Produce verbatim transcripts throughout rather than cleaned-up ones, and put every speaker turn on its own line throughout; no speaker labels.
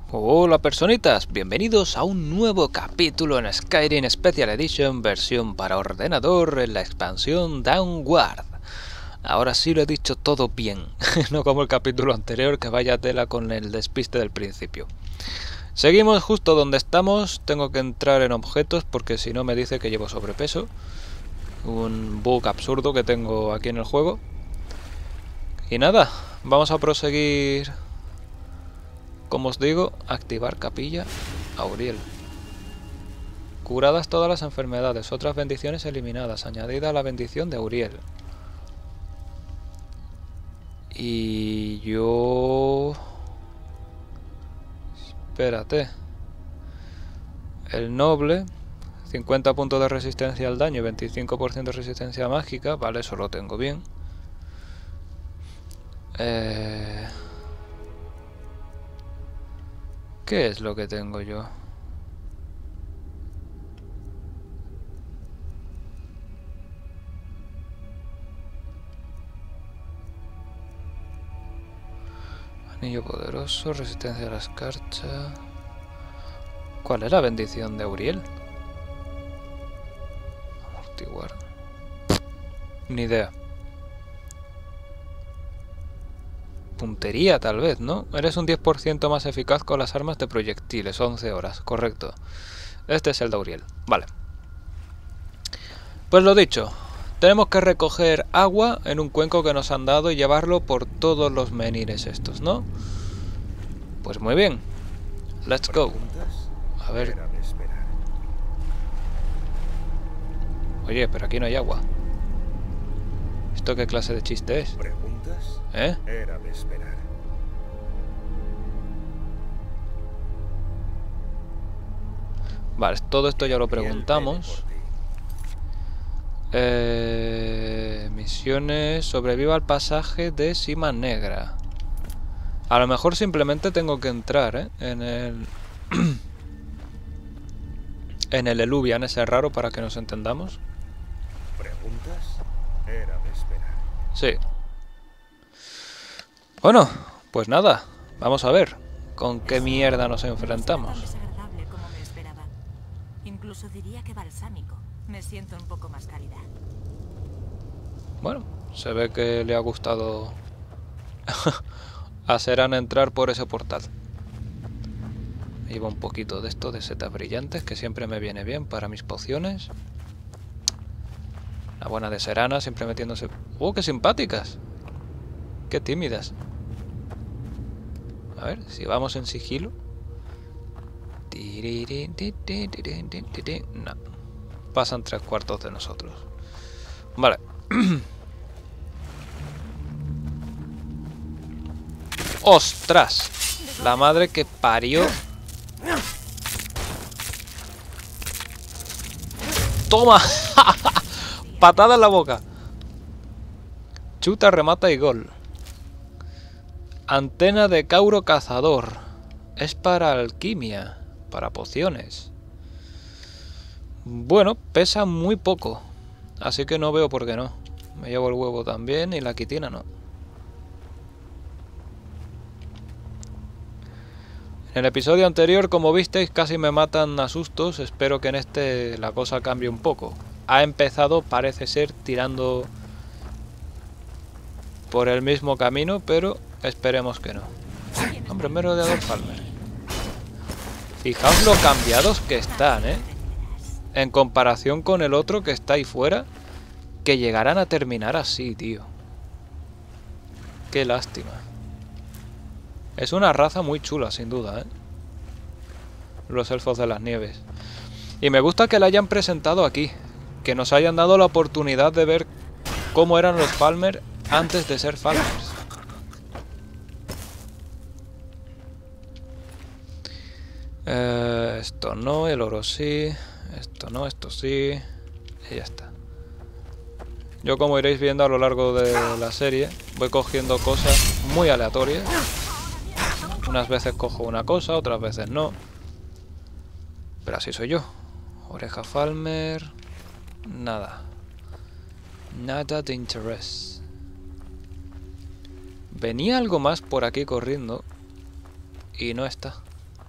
Hola personitas, bienvenidos a un nuevo capítulo en Skyrim Special Edition versión para ordenador en la expansión Downward. Ahora sí lo he dicho todo bien, no como el capítulo anterior que vaya tela con el despiste del principio. Seguimos justo donde estamos, tengo que entrar en objetos porque si no me dice que llevo sobrepeso. Un bug absurdo que tengo aquí en el juego. Y nada, vamos a proseguir. Como os digo, activar capilla Auriel. Curadas todas las enfermedades, otras bendiciones eliminadas, añadida la bendición de Auriel. Y yo... Espérate. El noble, cincuenta puntos de resistencia al daño y veinticinco por ciento de resistencia mágica. Vale, eso lo tengo bien. Eh... ¿Qué es lo que tengo yo? Anillo poderoso, resistencia a la escarcha. ¿Cuál es la bendición de Auriel? Amortiguar. Ni idea. Puntería, tal vez, ¿no? Eres un diez por ciento más eficaz con las armas de proyectiles, once horas, correcto. Este es el de Auriel, vale. Pues lo dicho, tenemos que recoger agua en un cuenco que nos han dado y llevarlo por todos los menires estos, ¿no? Pues muy bien. Let's go. A ver. Oye, pero aquí no hay agua. ¿Esto qué clase de chiste es? ¿Eh?
Era de esperar.
Vale, todo esto ya lo preguntamos. Eh, misiones. Sobreviva al pasaje de Sima Negra. A lo mejor simplemente tengo que entrar, ¿eh? En el... en el Eluvian ese raro para que nos entendamos.
¿Preguntas? Era de esperar.
Sí. Bueno, pues nada, vamos a ver con qué mierda nos enfrentamos.
No es tan desagradable como me esperaba. Incluso diría que balsámico. Me siento un poco más cálida.
Bueno, se ve que le ha gustado a Serana entrar por ese portal. Llevo un poquito de esto de setas brillantes que siempre me viene bien para mis pociones. La buena de Serana siempre metiéndose... ¡Oh, qué simpáticas! ¡Qué tímidas! A ver, si vamos en sigilo. No. Pasan tres cuartos de nosotros. Vale. ¡Ostras! La madre que parió. ¡Toma! Patada en la boca. Chuta, remata y gol. Antena de Cauro cazador. Es para alquimia, para pociones. Bueno, pesa muy poco, así que no veo por qué no. Me llevo el huevo también y la quitina no. En el episodio anterior, como visteis, casi me matan a sustos. Espero que en este la cosa cambie un poco. Ha empezado, parece ser, tirando por el mismo camino, pero... esperemos que no. Hombre, merodeador Falmer. Fijaos lo cambiados que están, ¿eh? En comparación con el otro que está ahí fuera. Que llegarán a terminar así, tío. Qué lástima. Es una raza muy chula, sin duda, ¿eh? Los elfos de las nieves. Y me gusta que la hayan presentado aquí. Que nos hayan dado la oportunidad de ver cómo eran los Falmer antes de ser Falmers. Eh, esto no, el oro sí. Esto no, esto sí. Y ya está. Yo, como iréis viendo a lo largo de la serie, voy cogiendo cosas muy aleatorias. Unas veces cojo una cosa, otras veces no. Pero así soy yo. Oreja Falmer. Nada. Nada de interés. Venía algo más por aquí corriendo. Y no está.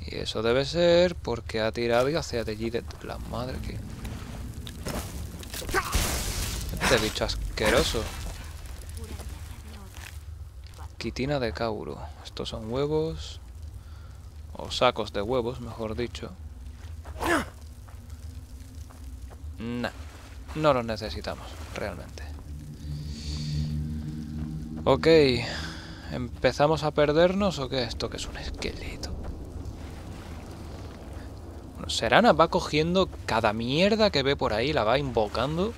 Y eso debe ser porque ha tirado y hacia de allí de la madre que... Este bicho asqueroso. Quitina de Kauro. Estos son huevos. O sacos de huevos, mejor dicho. Nah, no los necesitamos, realmente. Ok. ¿Empezamos a perdernos o qué? ¿Esto que es un esqueleto? Bueno, Serana va cogiendo cada mierda que ve por ahí, la va invocando.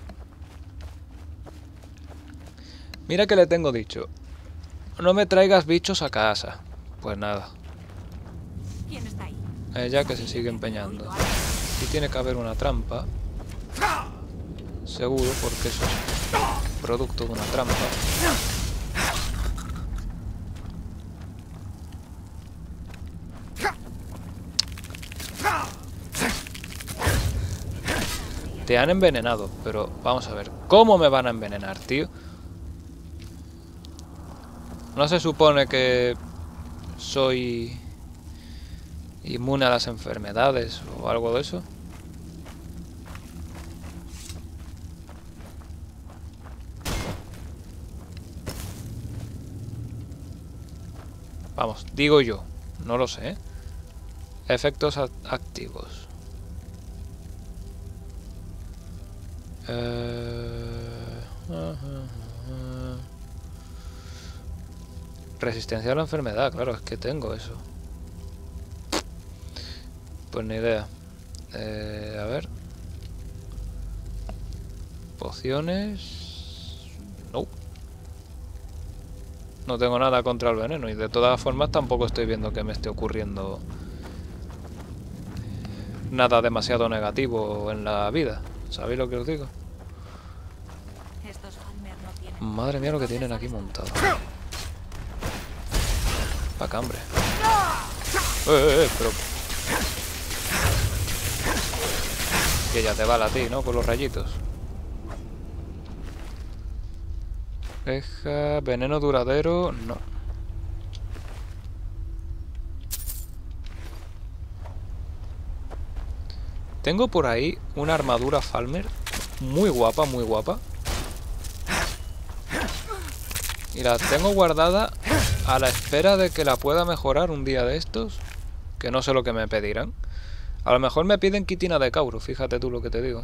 Mira que le tengo dicho. No me traigas bichos a casa. Pues nada.
¿Quién está ahí?
Ella que se sigue empeñando. Aquí tiene que haber una trampa. Seguro, porque eso es producto de una trampa. Te han envenenado, pero vamos a ver. ¿Cómo me van a envenenar, tío? ¿No se supone que soy inmune a las enfermedades o algo de eso? Vamos, digo yo. No lo sé, ¿eh? Efectos activos. Eh... Uh, uh, uh. Resistencia a la enfermedad, claro, es que tengo eso. Pues ni idea. Eh, a ver. Pociones. No. No tengo nada contra el veneno y de todas formas tampoco estoy viendo que me esté ocurriendo nada demasiado negativo en la vida. ¿Sabéis lo que os digo?
Estos Falmer no tienen...
Madre mía lo que tienen aquí montado. Pa' cambre. Eh, eh, eh, pero... Que ya te vale a ti, ¿no? Con los rayitos. Deja... Veneno duradero... No. Tengo por ahí una armadura Falmer. Muy guapa, muy guapa. Y la tengo guardada a la espera de que la pueda mejorar un día de estos. Que no sé lo que me pedirán. A lo mejor me piden quitina de Kauro, fíjate tú lo que te digo.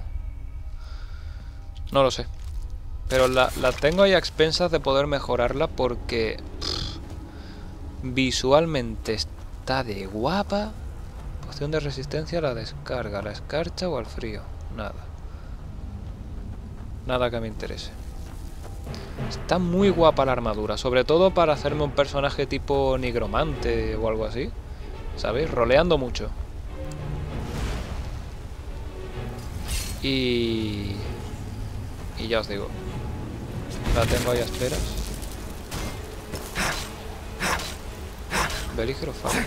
No lo sé. Pero la, la tengo ahí a expensas de poder mejorarla porque... Pff, visualmente está de guapa. Poción de resistencia a la descarga, a la escarcha o al frío. Nada. Nada que me interese. Está muy guapa la armadura, sobre todo para hacerme un personaje tipo nigromante o algo así. ¿Sabéis? Roleando mucho. Y... Y ya os digo. La tengo ahí a esperas. Belígero Falmer.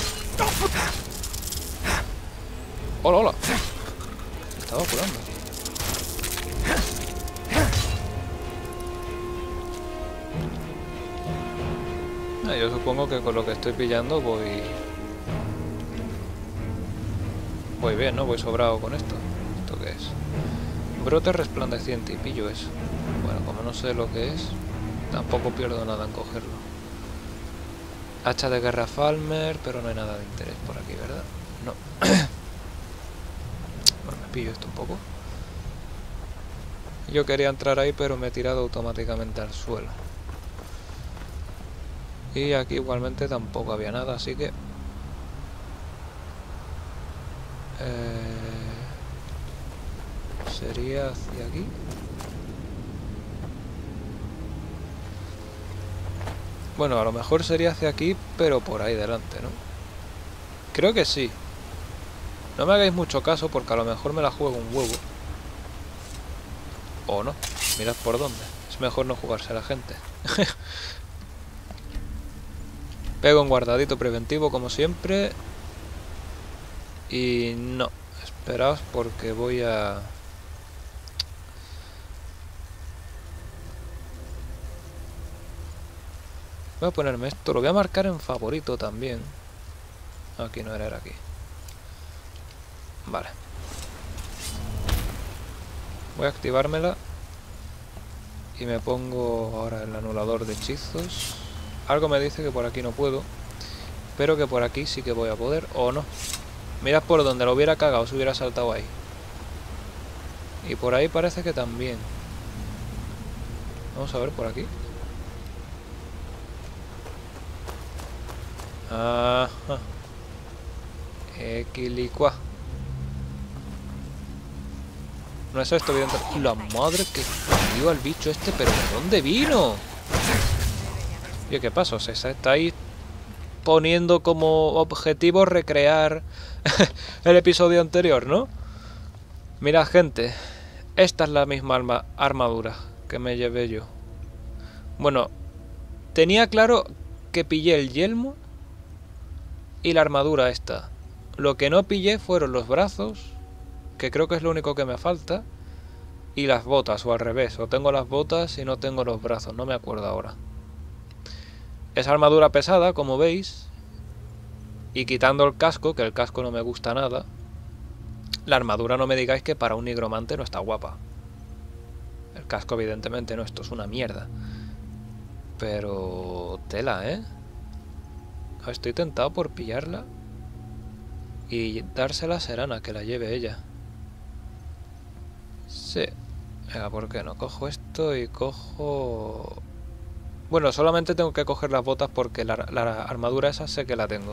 ¡Hola, hola! Me estaba curando. Ah, yo supongo que con lo que estoy pillando voy... Voy bien, ¿no? Voy sobrado con esto. ¿Esto qué es? Brote resplandeciente y pillo eso. Bueno, como no sé lo que es, tampoco pierdo nada en cogerlo. Hacha de guerra Falmer, pero no hay nada de interés por aquí, ¿verdad? No. Bueno, me pillo esto un poco. Yo quería entrar ahí, pero me he tirado automáticamente al suelo. Y aquí igualmente tampoco había nada, así que... Eh... Sería hacia aquí. Bueno, a lo mejor sería hacia aquí, pero por ahí delante, ¿no? Creo que sí. No me hagáis mucho caso porque a lo mejor me la juego un huevo. O no. Mirad por dónde. Es mejor no jugarse a la gente. Pego un guardadito preventivo como siempre. Y no. Esperaos porque voy a... Voy a ponerme esto. Lo voy a marcar en favorito también. Aquí no era, era aquí. Vale. Voy a activármela. Y me pongo ahora el anulador de hechizos. Algo me dice que por aquí no puedo. Pero que por aquí sí que voy a poder. O no. Mirad por donde lo hubiera cagado. Se hubiera saltado ahí. Y por ahí parece que también. Vamos a ver por aquí. Ajá. Equilicua. No es esto, evidentemente. La madre que parió al bicho este, pero ¿de dónde vino? Oye, ¿qué pasa? Se está ahí poniendo como objetivo recrear el episodio anterior, ¿no? Mira, gente. Esta es la misma arma armadura que me llevé yo. Bueno, tenía claro que pillé el yelmo y la armadura esta. Lo que no pillé fueron los brazos, que creo que es lo único que me falta, y las botas, o al revés. O tengo las botas y no tengo los brazos, no me acuerdo ahora. Es armadura pesada, como veis, y quitando el casco, que el casco no me gusta nada, la armadura no me digáis que para un nigromante no está guapa. El casco evidentemente no, esto es una mierda. Pero tela, ¿eh? Estoy tentado por pillarla y dársela a Serana, que la lleve ella. Sí. Venga, ¿por qué no? Cojo esto y cojo... Bueno, solamente tengo que coger las botas porque la, la armadura esa sé que la tengo.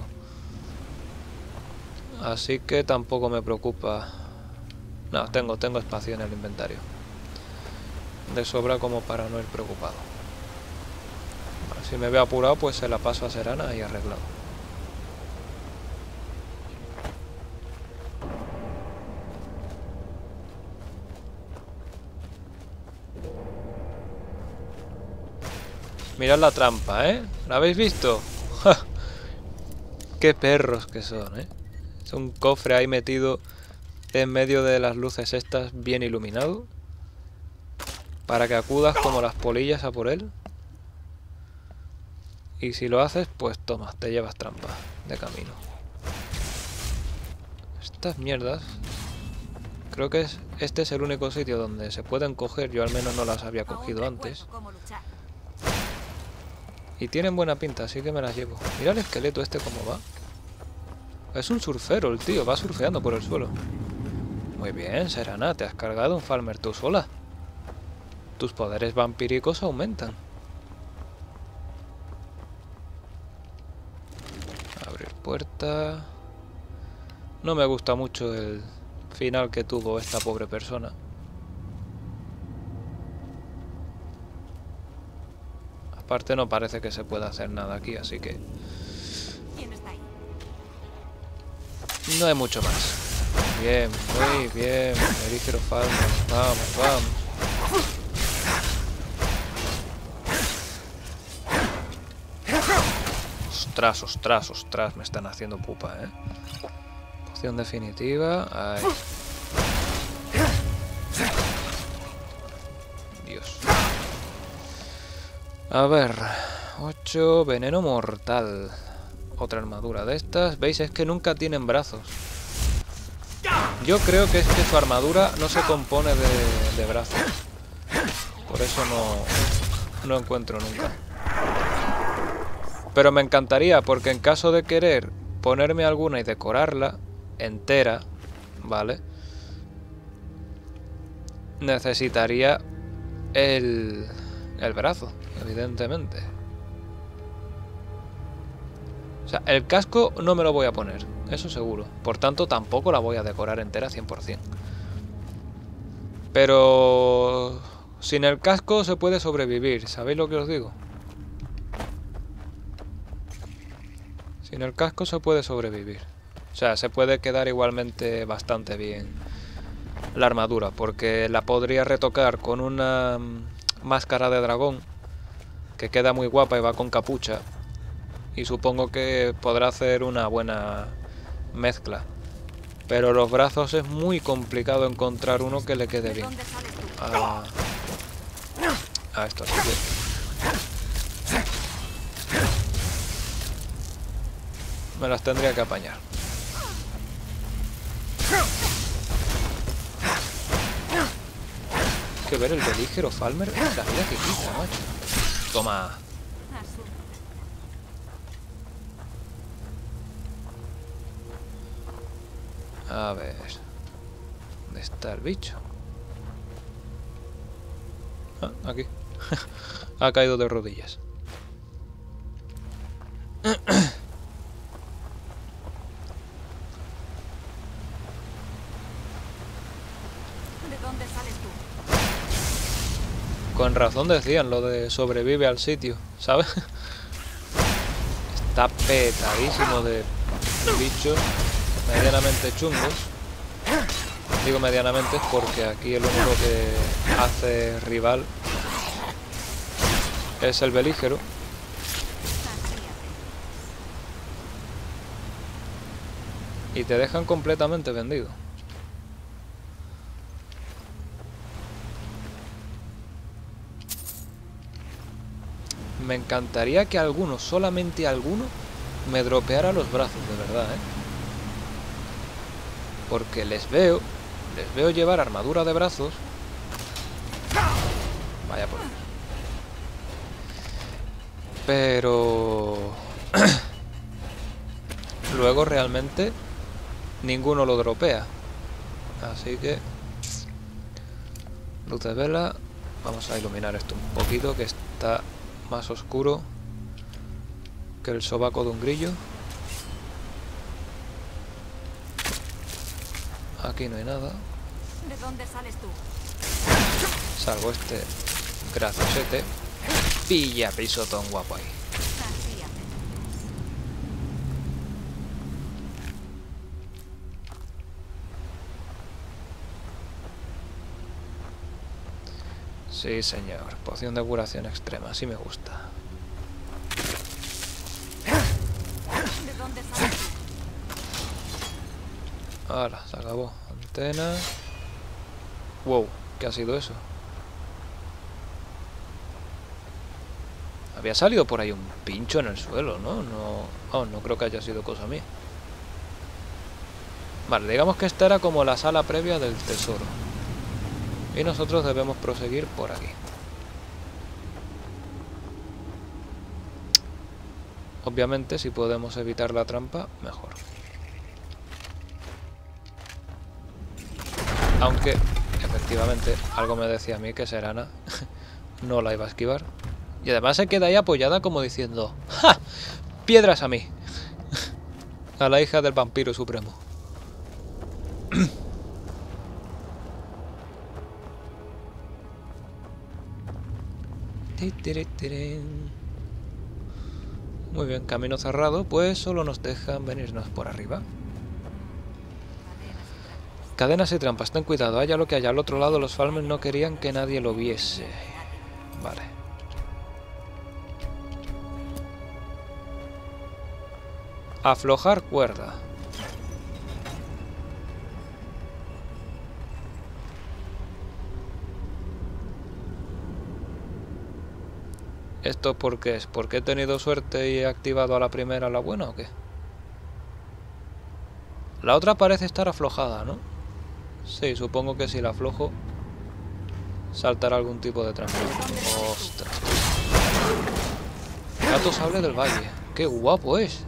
Así que tampoco me preocupa. No, tengo, tengo espacio en el inventario. De sobra como para no ir preocupado. Bueno, si me veo apurado, pues se la paso a Serana y arreglado. Mirad la trampa, ¿eh? ¿La habéis visto? ¡Ja! ¡Qué perros que son, eh! Es un cofre ahí metido en medio de las luces estas, bien iluminado, para que acudas como las polillas a por él. Y si lo haces, pues toma, te llevas trampa de camino. Estas mierdas... Creo que es, este es el único sitio donde se pueden coger. Yo al menos no las había cogido antes. Y tienen buena pinta, así que me las llevo. Mira el esqueleto este cómo va. Es un surfero el tío, va surfeando por el suelo. Muy bien, Serana, te has cargado un Falmer tú sola. Tus poderes vampíricos aumentan. Abrir puerta. No me gusta mucho el final que tuvo esta pobre persona. Aparte no parece que se pueda hacer nada aquí, así que... no hay mucho más. Bien, muy bien. Erígero Falmer. Vamos, vamos. Ostras, ostras, ostras. Me están haciendo pupa, eh. Poción definitiva. Ahí. Dios. A ver. ocho. Veneno mortal. Otra armadura de estas. ¿Veis? Es que nunca tienen brazos. Yo creo que es que su armadura no se compone de, de brazos. Por eso no, no encuentro nunca. Pero me encantaría, porque en caso de querer ponerme alguna y decorarla entera, ¿vale? Necesitaría el, el brazo, evidentemente. O sea, el casco no me lo voy a poner, eso seguro. Por tanto, tampoco la voy a decorar entera cien por cien. Pero... sin el casco se puede sobrevivir, ¿sabéis lo que os digo? Sin el casco se puede sobrevivir. O sea, se puede quedar igualmente bastante bien la armadura, porque la podría retocar con una máscara de dragón, que queda muy guapa y va con capucha. Y supongo que podrá hacer una buena mezcla. Pero los brazos es muy complicado encontrar uno que le quede bien. A, a esto, así que... me las tendría que apañar. Hay que ver el belígero Falmer, la vida que quita, macho. Toma. A ver. ¿Dónde está el bicho? Ah, aquí. Ha caído de rodillas.
¿De dónde sales tú?
Con razón decían lo de sobrevive al sitio, ¿sabes? Está petadísimo de bichos medianamente chungos. Digo medianamente porque aquí el único que hace rival es el belígero. Y te dejan completamente vendido. Me encantaría que alguno, solamente alguno, me dropeara los brazos, de verdad, ¿eh? Porque les veo, les veo llevar armadura de brazos. Vaya por Dios. Pero luego realmente ninguno lo dropea. Así que luz de vela. Vamos a iluminar esto un poquito, que está más oscuro que el sobaco de un grillo. Aquí no hay nada.
¿De dónde sales tú?
Salvo este graciosete. Pilla pisotón guapo ahí.
Así haces.
Sí, señor. Poción de curación extrema. Así me gusta.
¿De dónde sales tú?
Ahora, se acabó. Antena. Wow, ¿qué ha sido eso? Había salido por ahí un pincho en el suelo, ¿no? No, oh, no creo que haya sido cosa mía. Vale, digamos que esta era como la sala previa del tesoro. Y nosotros debemos proseguir por aquí. Obviamente, si podemos evitar la trampa, mejor. Aunque, efectivamente, algo me decía a mí que Serana no la iba a esquivar. Y además se queda ahí apoyada como diciendo: ¡ja! ¡Piedras a mí! A la hija del vampiro supremo. Muy bien, camino cerrado, pues solo nos dejan venirnos por arriba. Cadenas y trampas, ten cuidado, haya lo que haya al otro lado, los Falmer no querían que nadie lo viese. Vale. Aflojar cuerda. ¿Esto por qué es? ¿Porque he tenido suerte y he activado a la primera la buena o qué? La otra parece estar aflojada, ¿no? Sí, supongo que si la aflojo saltará algún tipo de trampa. ¡Ostras! Gato sable del valle. ¡Qué guapo es!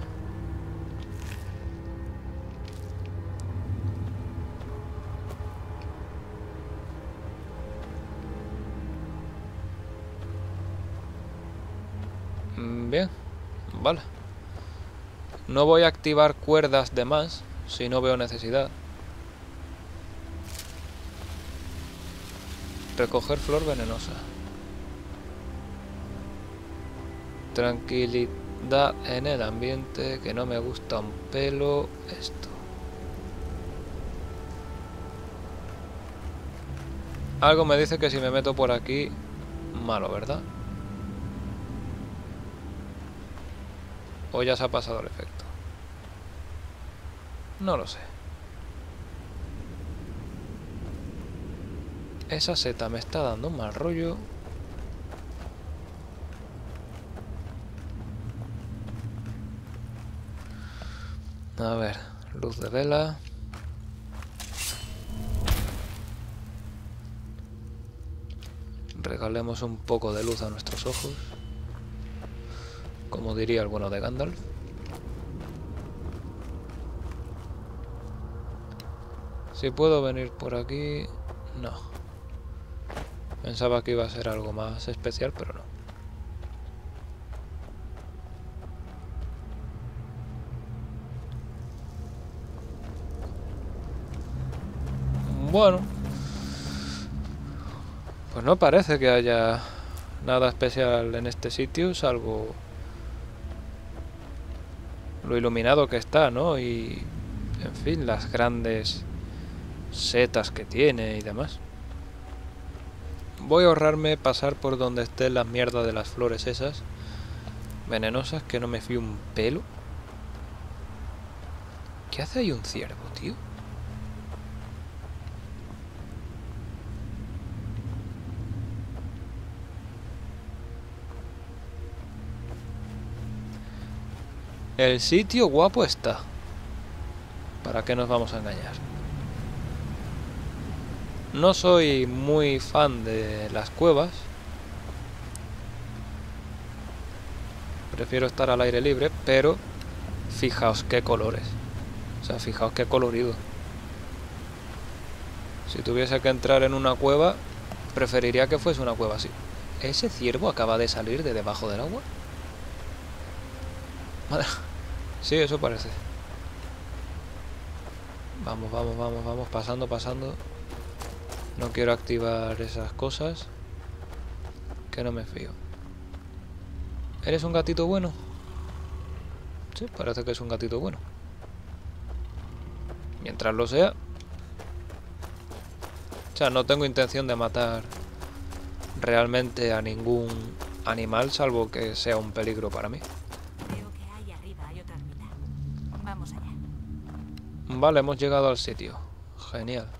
Bien, vale. No voy a activar cuerdas de más si no veo necesidad. Recoger flor venenosa. Tranquilidad en el ambiente, que no me gusta un pelo esto. Algo me dice que si me meto por aquí, malo, ¿verdad? ¿O ya se ha pasado el efecto? No lo sé. Esa seta me está dando un mal rollo. A ver, luz de vela. Regalemos un poco de luz a nuestros ojos, como diría el bueno de Gandalf. Si puedo venir por aquí... No. Pensaba que iba a ser algo más especial, pero no. Bueno. Pues no parece que haya nada especial en este sitio, salvo lo iluminado que está, ¿no? Y, en fin, las grandes setas que tiene y demás. Voy a ahorrarme pasar por donde estén las mierdas de las flores esas venenosas, que no me fío un pelo. ¿Qué hace ahí un ciervo, tío? El sitio guapo está. ¿Para qué nos vamos a engañar? No soy muy fan de las cuevas. Prefiero estar al aire libre, pero fijaos qué colores. O sea, fijaos qué colorido. Si tuviese que entrar en una cueva, preferiría que fuese una cueva así. ¿Ese ciervo acaba de salir de debajo del agua? Sí, eso parece. Vamos, vamos, vamos, vamos, pasando, pasando. No quiero activar esas cosas, que no me fío. ¿Eres un gatito bueno? Sí, parece que es un gatito bueno. Mientras lo sea. O sea, no tengo intención de matar realmente a ningún animal, salvo que sea un peligro para mí.
Creo que ahí arriba hay otra ermita. Vamos allá.
Vale, hemos llegado al sitio. Genial.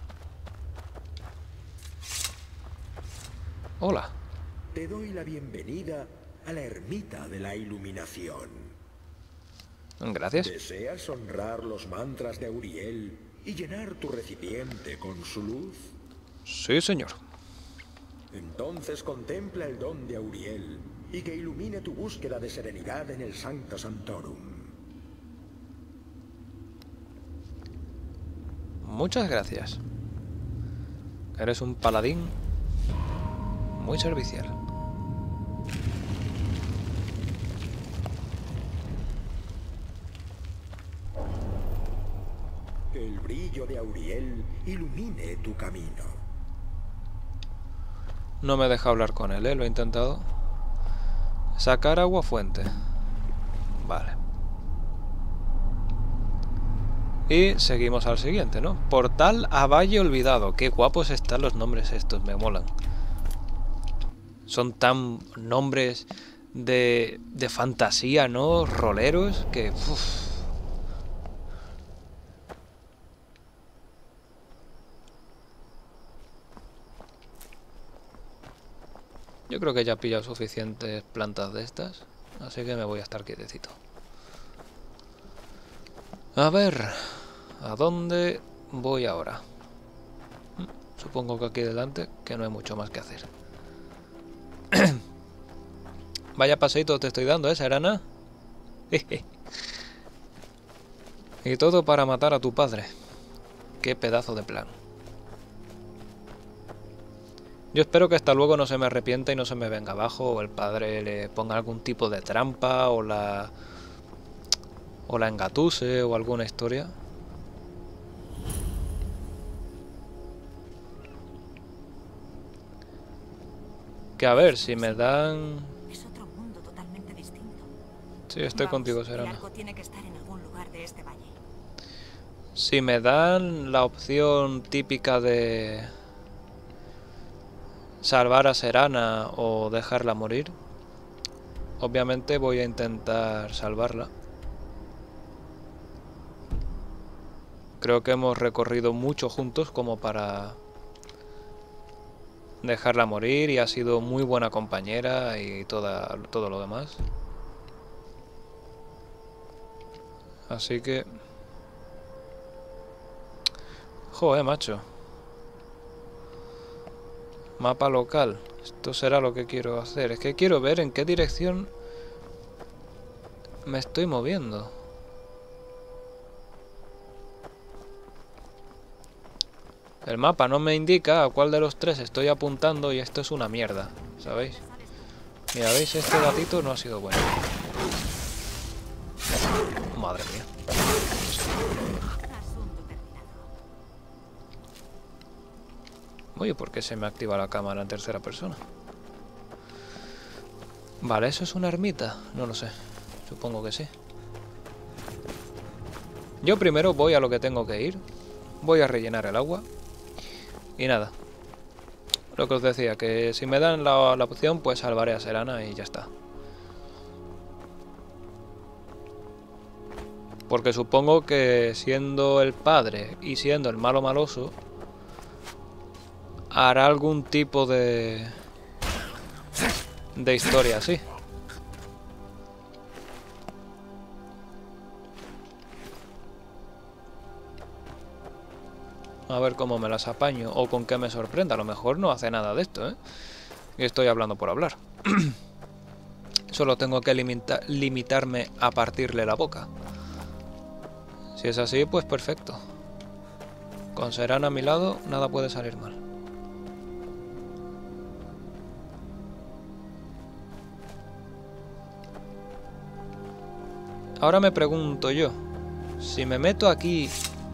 Hola.
Te doy la bienvenida a la ermita de la iluminación.
Gracias.
¿Deseas honrar los mantras de Auriel y llenar tu recipiente con su luz?
Sí, señor.
Entonces contempla el don de Auriel y que ilumine tu búsqueda de serenidad en el Sancta Sanctorum.
Muchas gracias. Eres un paladín muy servicial.
Que el brillo de Auriel ilumine tu camino.
No me deja hablar con él, ¿eh? Lo he intentado. Sacar agua fuente. Vale. Y seguimos al siguiente, ¿no? Portal a Valle Olvidado. Qué guapos están los nombres estos, me molan. Son tan nombres de, de fantasía, ¿no? Roleros, que... Uf. Yo creo que ya he pillado suficientes plantas de estas, así que me voy a estar quietecito. A ver, ¿a dónde voy ahora? Supongo que aquí delante, que no hay mucho más que hacer. Vaya paseito te estoy dando, ¿eh, Serana? Y todo para matar a tu padre. Qué pedazo de plan. Yo espero que hasta luego no se me arrepienta y no se me venga abajo, o el padre le ponga algún tipo de trampa, o la... o la engatuse, o alguna historia. Que a ver, si me dan...
Es otro mundo totalmente distinto.
Sí, estoy
Vamos,
contigo,
y
Serana.
algo tiene que estar en algún lugar de este valle.
Si me dan la opción típica de... salvar a Serana o dejarla morir, obviamente voy a intentar salvarla. Creo que hemos recorrido mucho juntos como para dejarla morir, y ha sido muy buena compañera y toda, todo lo demás. Así que Joder, macho. Mapa local. Esto será lo que quiero hacer. Es que quiero ver en qué dirección me estoy moviendo. El mapa no me indica a cuál de los tres estoy apuntando y esto es una mierda, ¿sabéis? Mira, ¿veis? Este gatito no ha sido bueno. Madre mía. Oye, ¿por qué se me activa la cámara en tercera persona? Vale, ¿eso es una ermita? No lo sé. Supongo que sí. Yo primero voy a lo que tengo que ir. Voy a rellenar el agua. Y nada. Lo que os decía, que si me dan la, la opción, pues salvaré a Serana y ya está. Porque supongo que siendo el padre y siendo el malo maloso, hará algún tipo de... de historia así. A ver cómo me las apaño o con qué me sorprenda. A lo mejor no hace nada de esto, ¿eh? Y estoy hablando por hablar. Solo tengo que limita limitarme a partirle la boca. Si es así, pues perfecto. Con Serana a mi lado, nada puede salir mal. Ahora me pregunto yo, si me meto aquí...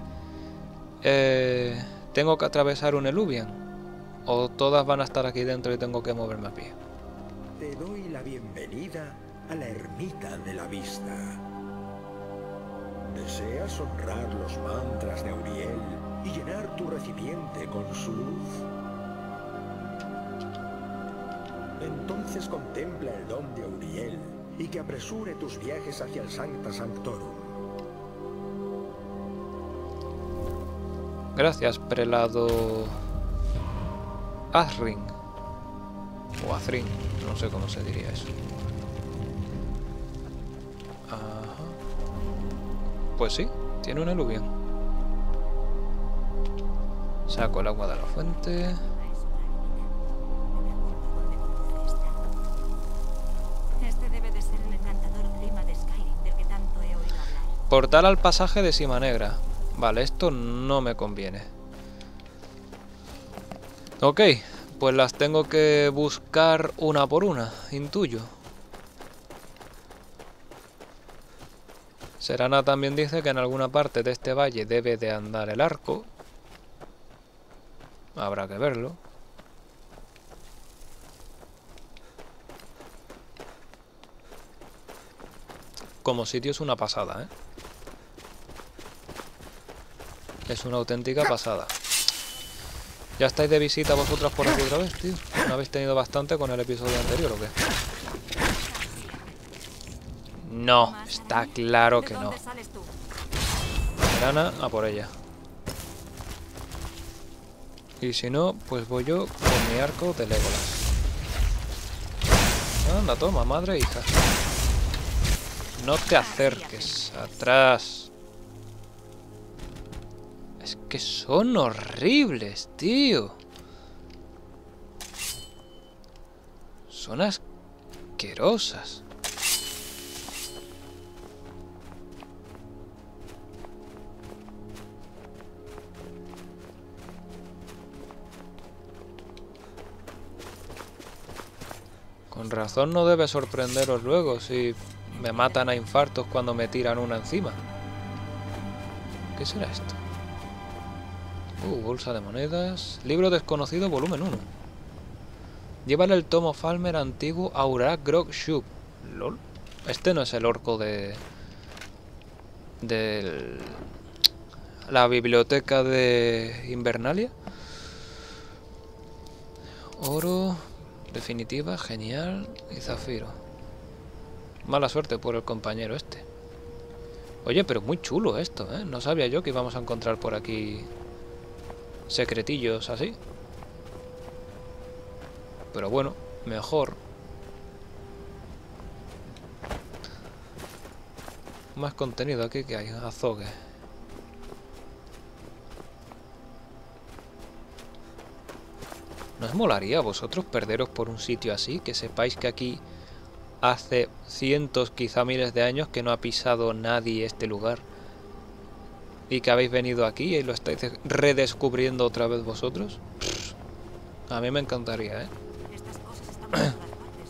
Eh, ¿tengo que atravesar un eluvian? ¿O todas van a estar aquí dentro y tengo que moverme a pie?
Te doy la bienvenida a la ermita de la vista. ¿Deseas honrar los mantras de Auriel y llenar tu recipiente con su luz? Entonces contempla el don de Auriel y que apresure tus viajes hacia el Sancta Sanctorum.
Gracias, prelado Azrin. O Azrin, no sé cómo se diría eso. Ajá. Pues sí, tiene un eluvian. Saco el agua de la fuente.
Este debe de ser el encantador clima de Skyrim del que tanto he oído hablar.
Portal al pasaje de Sima Negra. Vale, esto no me conviene. Ok, pues las tengo que buscar una por una, intuyo. Serana también dice que en alguna parte de este valle debe de andar el arco. Habrá que verlo. Como sitio es una pasada, ¿eh? Es una auténtica pasada. ¿Ya estáis de visita vosotras por aquí otra vez, tío? ¿No habéis tenido bastante con el episodio anterior o qué? No, está claro que no. Serana, a por ella. Y si no, pues voy yo con mi arco de Legolas. Anda, toma, madre e hija. No te acerques. Atrás. Es que son horribles, tío. Son asquerosas. Con razón no debe sorprenderos luego si me matan a infartos cuando me tiran una encima. ¿Qué será esto? Uh, bolsa de monedas. Libro desconocido, volumen uno. Llévale el tomo Falmer antiguo a Urak Grog Shub. ¿Lol? Este no es el orco de... de... la biblioteca de Invernalia. Oro... definitiva, genial. Y zafiro. Mala suerte por el compañero este. Oye, pero muy chulo esto, ¿eh? No sabía yo que íbamos a encontrar por aquí... secretillos así. Pero bueno, mejor. Más contenido aquí que hay. Azogue. os molaría a vosotros perderos por un sitio así? Que sepáis que aquí hace cientos, quizá miles de años que no ha pisado nadie este lugar. Y que habéis venido aquí y lo estáis redescubriendo otra vez vosotros. Pff, a mí me encantaría, ¿eh?
Estas cosas están por todas partes,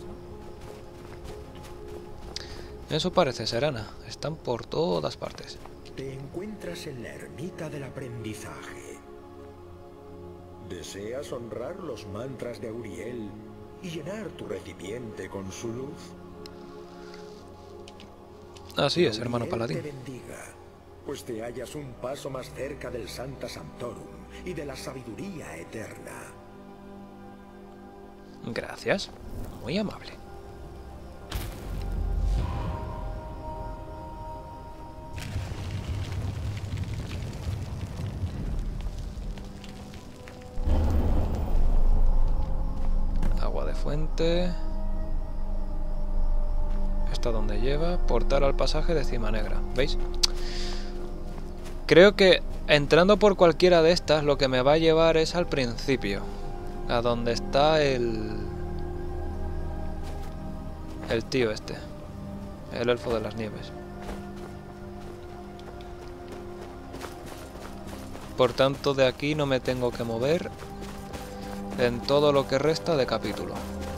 ¿no?
Eso parece, Serana. Están por todas partes.
Te encuentras en la ermita del aprendizaje. ¿Deseas honrar los mantras de Auriel y llenar tu recipiente con su luz?
Así es, hermano
Auriel
paladín.
te bendiga, pues te hallas un paso más cerca del Sancta Sanctorum y de la sabiduría eterna.
Gracias. Muy amable. Agua de fuente. ¿Esta dónde lleva? Portal al pasaje de Cima Negra. ¿Veis? Creo que entrando por cualquiera de estas lo que me va a llevar es al principio. A donde está el... El tío este. El elfo de las nieves. Por tanto, de aquí no me tengo que mover en todo lo que resta de capítulo.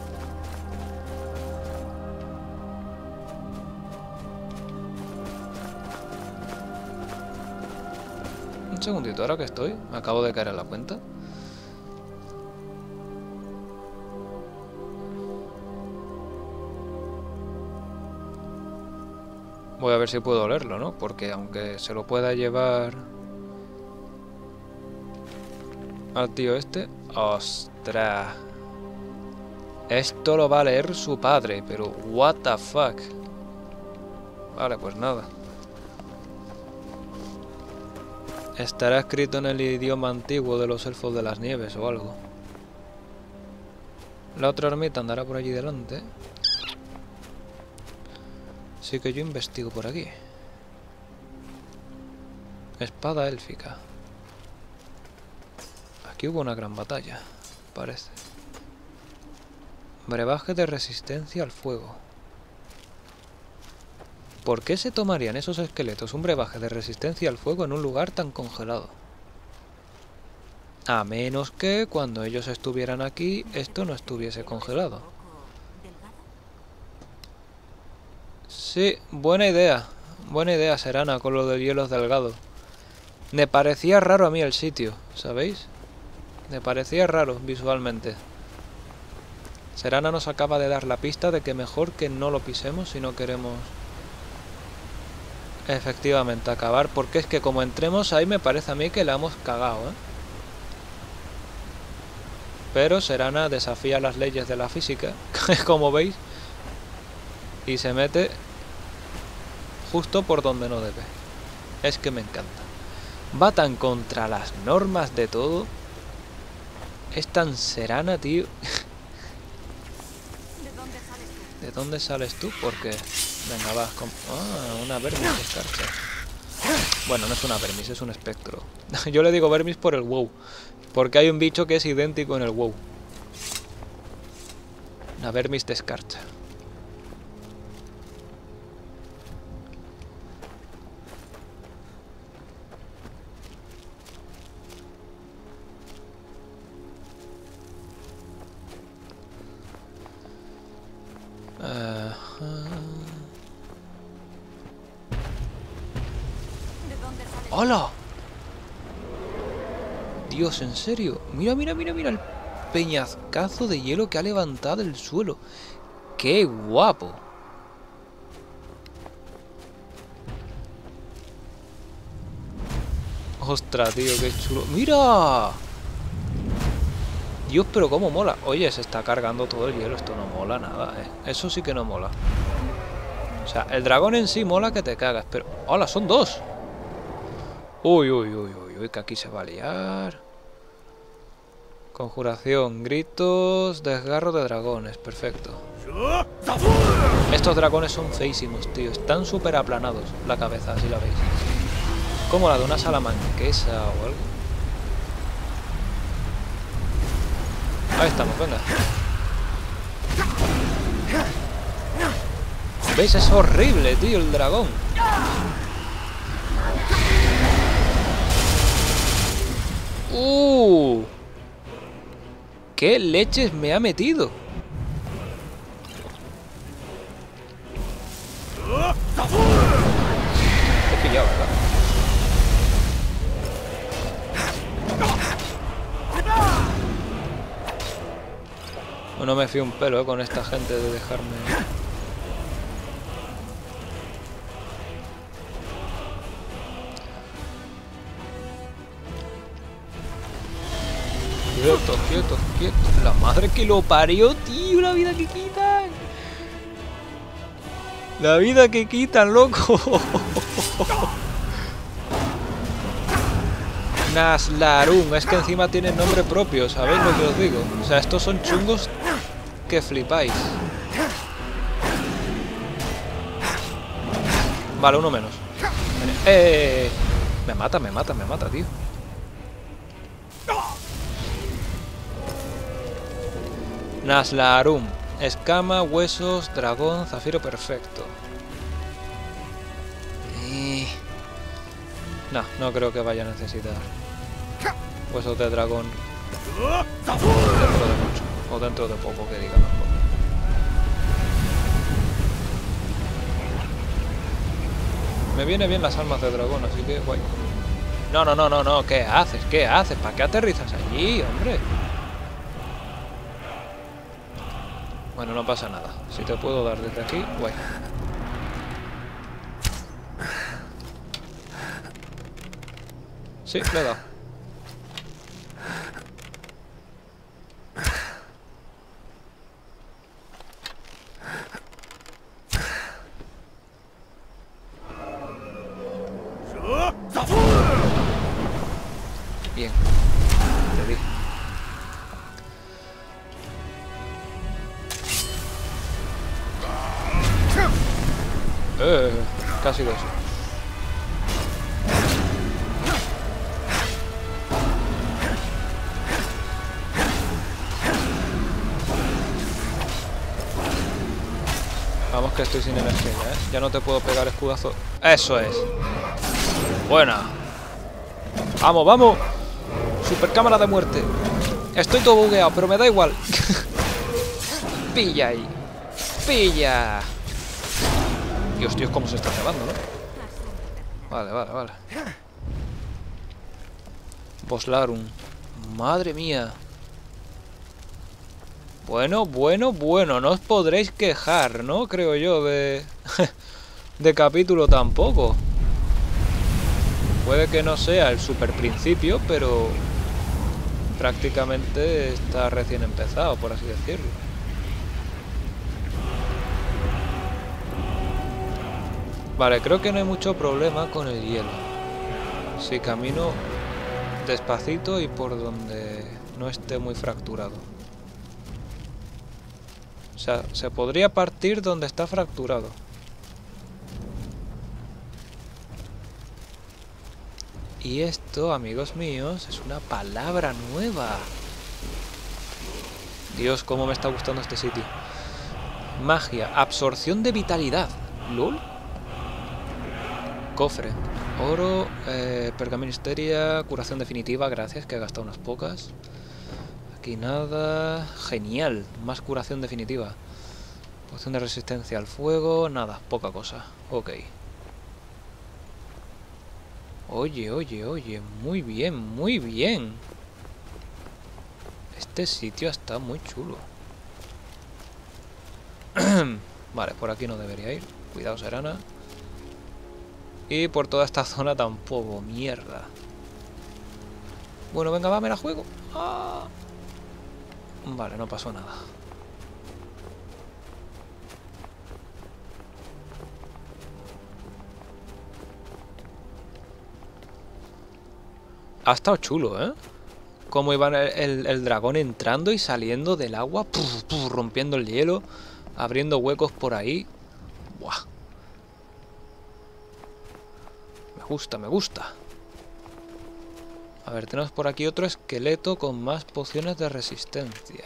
Un segundito, ahora que estoy, me acabo de caer en la cuenta. Voy a ver si puedo leerlo, ¿no? Porque aunque se lo pueda llevar al tío este... ¡Ostras! Esto lo va a leer su padre, pero what the fuck. Vale, pues nada. Estará escrito en el idioma antiguo de los elfos de las nieves o algo. La otra ermita andará por allí delante. Así que yo investigo por aquí. Espada élfica. Aquí hubo una gran batalla, parece. Brebaje de resistencia al fuego. ¿Por qué se tomarían esos esqueletos un brebaje de resistencia al fuego en un lugar tan congelado? A menos que cuando ellos estuvieran aquí, esto no estuviese congelado. Sí, buena idea. Buena idea, Serana, con lo de hielos delgados. Me parecía raro a mí el sitio, ¿sabéis? Me parecía raro visualmente. Serana nos acaba de dar la pista de que mejor que no lo pisemos si no queremos... Efectivamente, acabar, porque es que como entremos ahí me parece a mí que la hemos cagado, ¿eh? Pero Serana desafía las leyes de la física, como veis, y se mete justo por donde no debe. Es que me encanta. Va tan contra las normas de todo. Es tan Serana, tío.
¿De dónde sales tú?
¿De dónde sales tú? Porque... Venga, va. Con... Ah, una vermis de escarcha. Bueno, no es una vermis, es un espectro. Yo le digo vermis por el WoW. Porque hay un bicho que es idéntico en el WoW. Una vermis de escarcha. ¡Hola! Dios, ¿en serio? Mira, mira, mira, mira el peñascazo de hielo que ha levantado el suelo. ¡Qué guapo! ¡Ostras, tío, qué chulo! ¡Mira! Dios, pero cómo mola. Oye, se está cargando todo el hielo. Esto no mola nada, ¿eh? Eso sí que no mola. O sea, el dragón en sí mola que te cagas, pero... ¡Hola, son dos! Uy, uy, uy, uy, uy, que aquí se va a liar. Conjuración, gritos, desgarro de dragones, perfecto. Estos dragones son feísimos, tío. Están súper aplanados la cabeza, así la veis. Como la de una salamanquesa o algo. Ahí estamos, venga. ¿Veis? Es horrible, tío, el dragón. ¡Uh! ¿Qué leches me ha metido? Te he pillado, ¿verdad? No me fío un pelo, ¿eh? Con esta gente de dejarme... Quieto, quieto, quieto. La madre que lo parió, tío. La vida que quitan. La vida que quitan, loco. Naslarum. Es que encima tienen nombre propio. ¿Sabéis lo que os digo? O sea, estos son chungos que flipáis. Vale, uno menos. Eh, me mata, me mata, me mata, tío. Naslarum. Escama, huesos, dragón, zafiro perfecto. Y... No, no creo que vaya a necesitar huesos de dragón dentro de mucho. O dentro de poco, que diga mejor. Me viene bien las armas de dragón, así que guay. No, no, no, no, no. ¿Qué haces? ¿Qué haces? ¿Para qué aterrizas allí, hombre? Bueno, no pasa nada. Si te puedo dar desde aquí, guay. Sí, le he dado. Bien. Te di. Eh, casi dos. Vamos que estoy sin energía, ¿eh? Ya no te puedo pegar escudazo. ¡Eso es! ¡Buena! ¡Vamos, vamos! Super cámara de muerte. Estoy todo bugueado, pero me da igual. Pilla ahí. Pilla. Dios, tío, cómo se está cebando, ¿no? Vale, vale, vale. Boslarum. Madre mía. Bueno, bueno, bueno. No os podréis quejar, ¿no? Creo yo de... de capítulo tampoco. Puede que no sea el super principio, pero... prácticamente está recién empezado, por así decirlo. Vale, creo que no hay mucho problema con el hielo. Si camino despacito y por donde no esté muy fracturado. O sea, se podría partir donde está fracturado. Y esto, amigos míos, es una palabra nueva. Dios, cómo me está gustando este sitio. Magia, absorción de vitalidad. ¿Lol? Cofre. Oro, eh, pergamino histeria, curación definitiva, gracias, que he gastado unas pocas. Aquí nada. Genial, más curación definitiva. Poción de resistencia al fuego, nada, poca cosa. Ok. Oye, oye, oye, muy bien, muy bien. Este sitio está muy chulo. Vale, por aquí no debería ir. Cuidado, Serana. Y por toda esta zona tampoco, mierda. Bueno, venga, va, me la juego. ¡Ah! Vale, no pasó nada. Ha estado chulo, ¿eh? Cómo iba el, el, el dragón entrando y saliendo del agua, puf, puf, rompiendo el hielo, abriendo huecos por ahí. Buah. Me gusta, me gusta. A ver, tenemos por aquí otro esqueleto con más pociones de resistencia.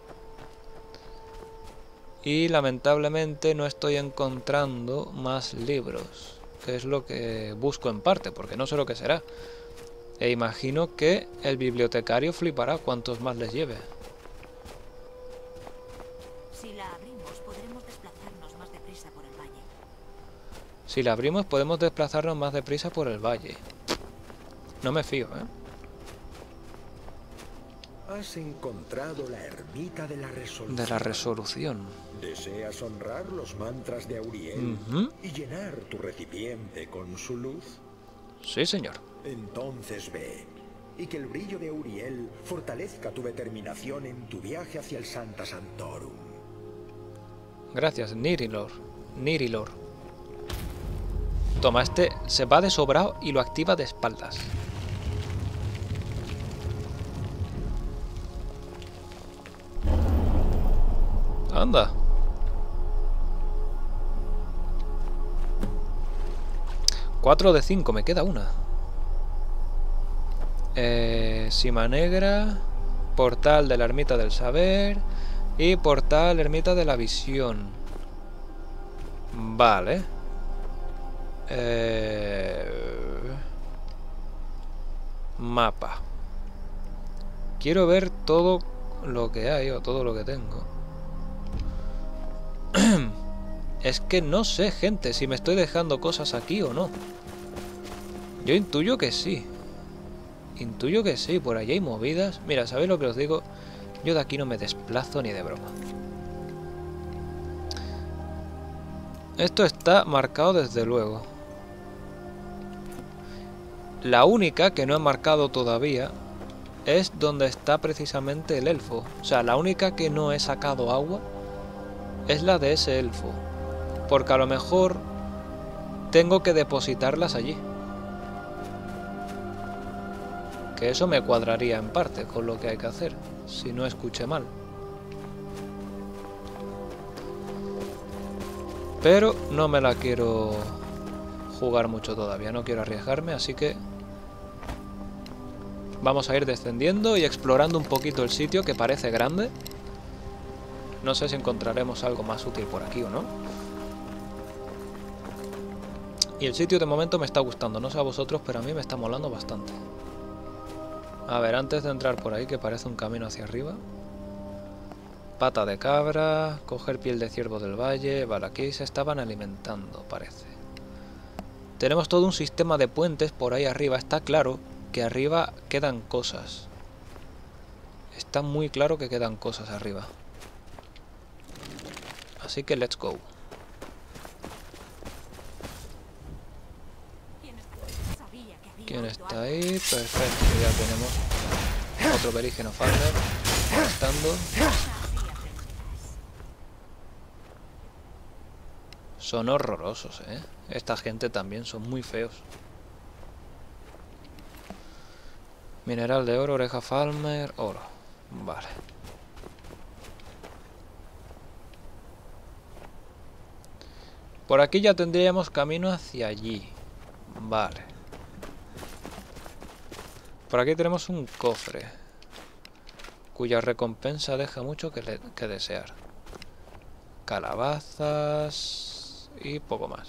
Y lamentablemente no estoy encontrando más libros, que es lo que busco en parte, porque no sé lo que será. E imagino que el bibliotecario flipará cuantos más les lleve.
Si la abrimos, podremos desplazarnos más deprisa por el valle.
Si la abrimos, podemos desplazarnos más deprisa por el valle. No me fío, ¿eh?
Has encontrado la ermita de la resolución.
De la resolución.
¿Deseas honrar los mantras de Auriel
Uh-huh.
y llenar tu recipiente con su luz?
Sí, señor.
Entonces ve, y que el brillo de Auriel fortalezca tu determinación en tu viaje hacia el Santa Santorum.
Gracias, Nirilor. Nirilor. Toma, este se va de sobrado y lo activa de espaldas. Anda. cuatro de cinco, me queda una. Eh, Sima Negra, portal de la ermita del saber y portal ermita de la visión. Vale. Eh, mapa. Quiero ver todo lo que hay o todo lo que tengo. Es que no sé, gente, si me estoy dejando cosas aquí o no. Yo intuyo que sí. Intuyo que sí, por allí hay movidas. Mira, ¿sabéis lo que os digo? Yo de aquí no me desplazo ni de broma. Esto está marcado desde luego. La única que no he marcado todavía es donde está precisamente el elfo. O sea, la única que no he sacado agua es la de ese elfo. Porque a lo mejor tengo que depositarlas allí. Que eso me cuadraría en parte con lo que hay que hacer, si no escuché mal. Pero no me la quiero jugar mucho todavía, no quiero arriesgarme, así que vamos a ir descendiendo y explorando un poquito el sitio, que parece grande. No sé si encontraremos algo más útil por aquí o no. Y el sitio de momento me está gustando, no sé a vosotros, pero a mí me está molando bastante. A ver, antes de entrar por ahí, que parece un camino hacia arriba. Pata de cabra, coger piel de ciervo del valle. Vale, aquí se estaban alimentando, parece. Tenemos todo un sistema de puentes por ahí arriba. Está claro que arriba quedan cosas. Está muy claro que quedan cosas arriba. Así que let's go. ¿Quién está ahí? Perfecto, ya tenemos otro berígeno farmer estando. Son horrorosos, ¿eh? Esta gente también son muy feos. Mineral de oro, oreja farmer, oro. Vale. Por aquí ya tendríamos camino hacia allí. Vale. Por aquí tenemos un cofre, cuya recompensa deja mucho que, le, que desear. Calabazas y poco más.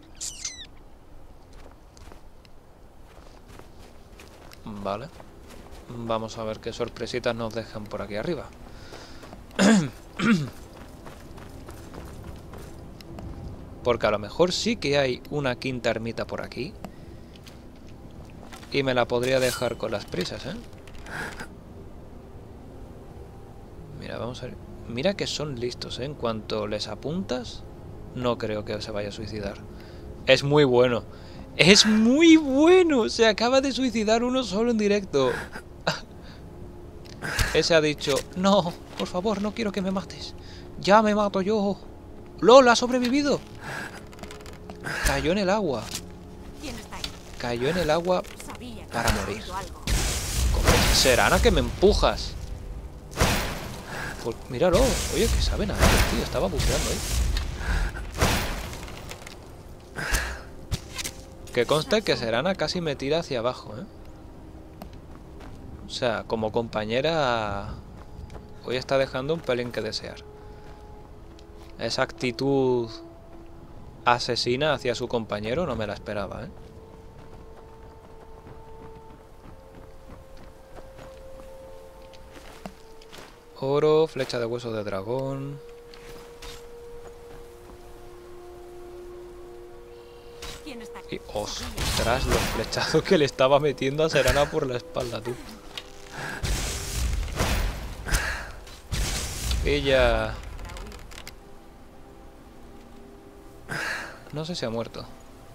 Vale. Vamos a ver qué sorpresitas nos dejan por aquí arriba. Porque a lo mejor sí que hay una quinta ermita por aquí. Y me la podría dejar con las prisas, ¿eh? Mira, vamos a ver. Mira que son listos, ¿eh? En cuanto les apuntas, no creo que se vaya a suicidar. Es muy bueno. ¡Es muy bueno! Se acaba de suicidar uno solo en directo. Ese ha dicho, no, por favor, no quiero que me mates. Ya me mato yo. ¡Lol, ha sobrevivido! Cayó en el agua. Cayó en el agua para morir. Serana, que me empujas. Pues míralo. Oye, que saben a ver, tío. Estaba buceando ahí. Que conste que Serana casi me tira hacia abajo, ¿eh? sea, como compañera hoy está dejando un pelín que desear. Esa actitud asesina hacia su compañero no me la esperaba, ¿eh? Oro, flecha de hueso de dragón.
¿Quién está
Y ostras, los flechazos que le estaba metiendo a Serana por la espalda, tú. Ella... No sé si ha muerto.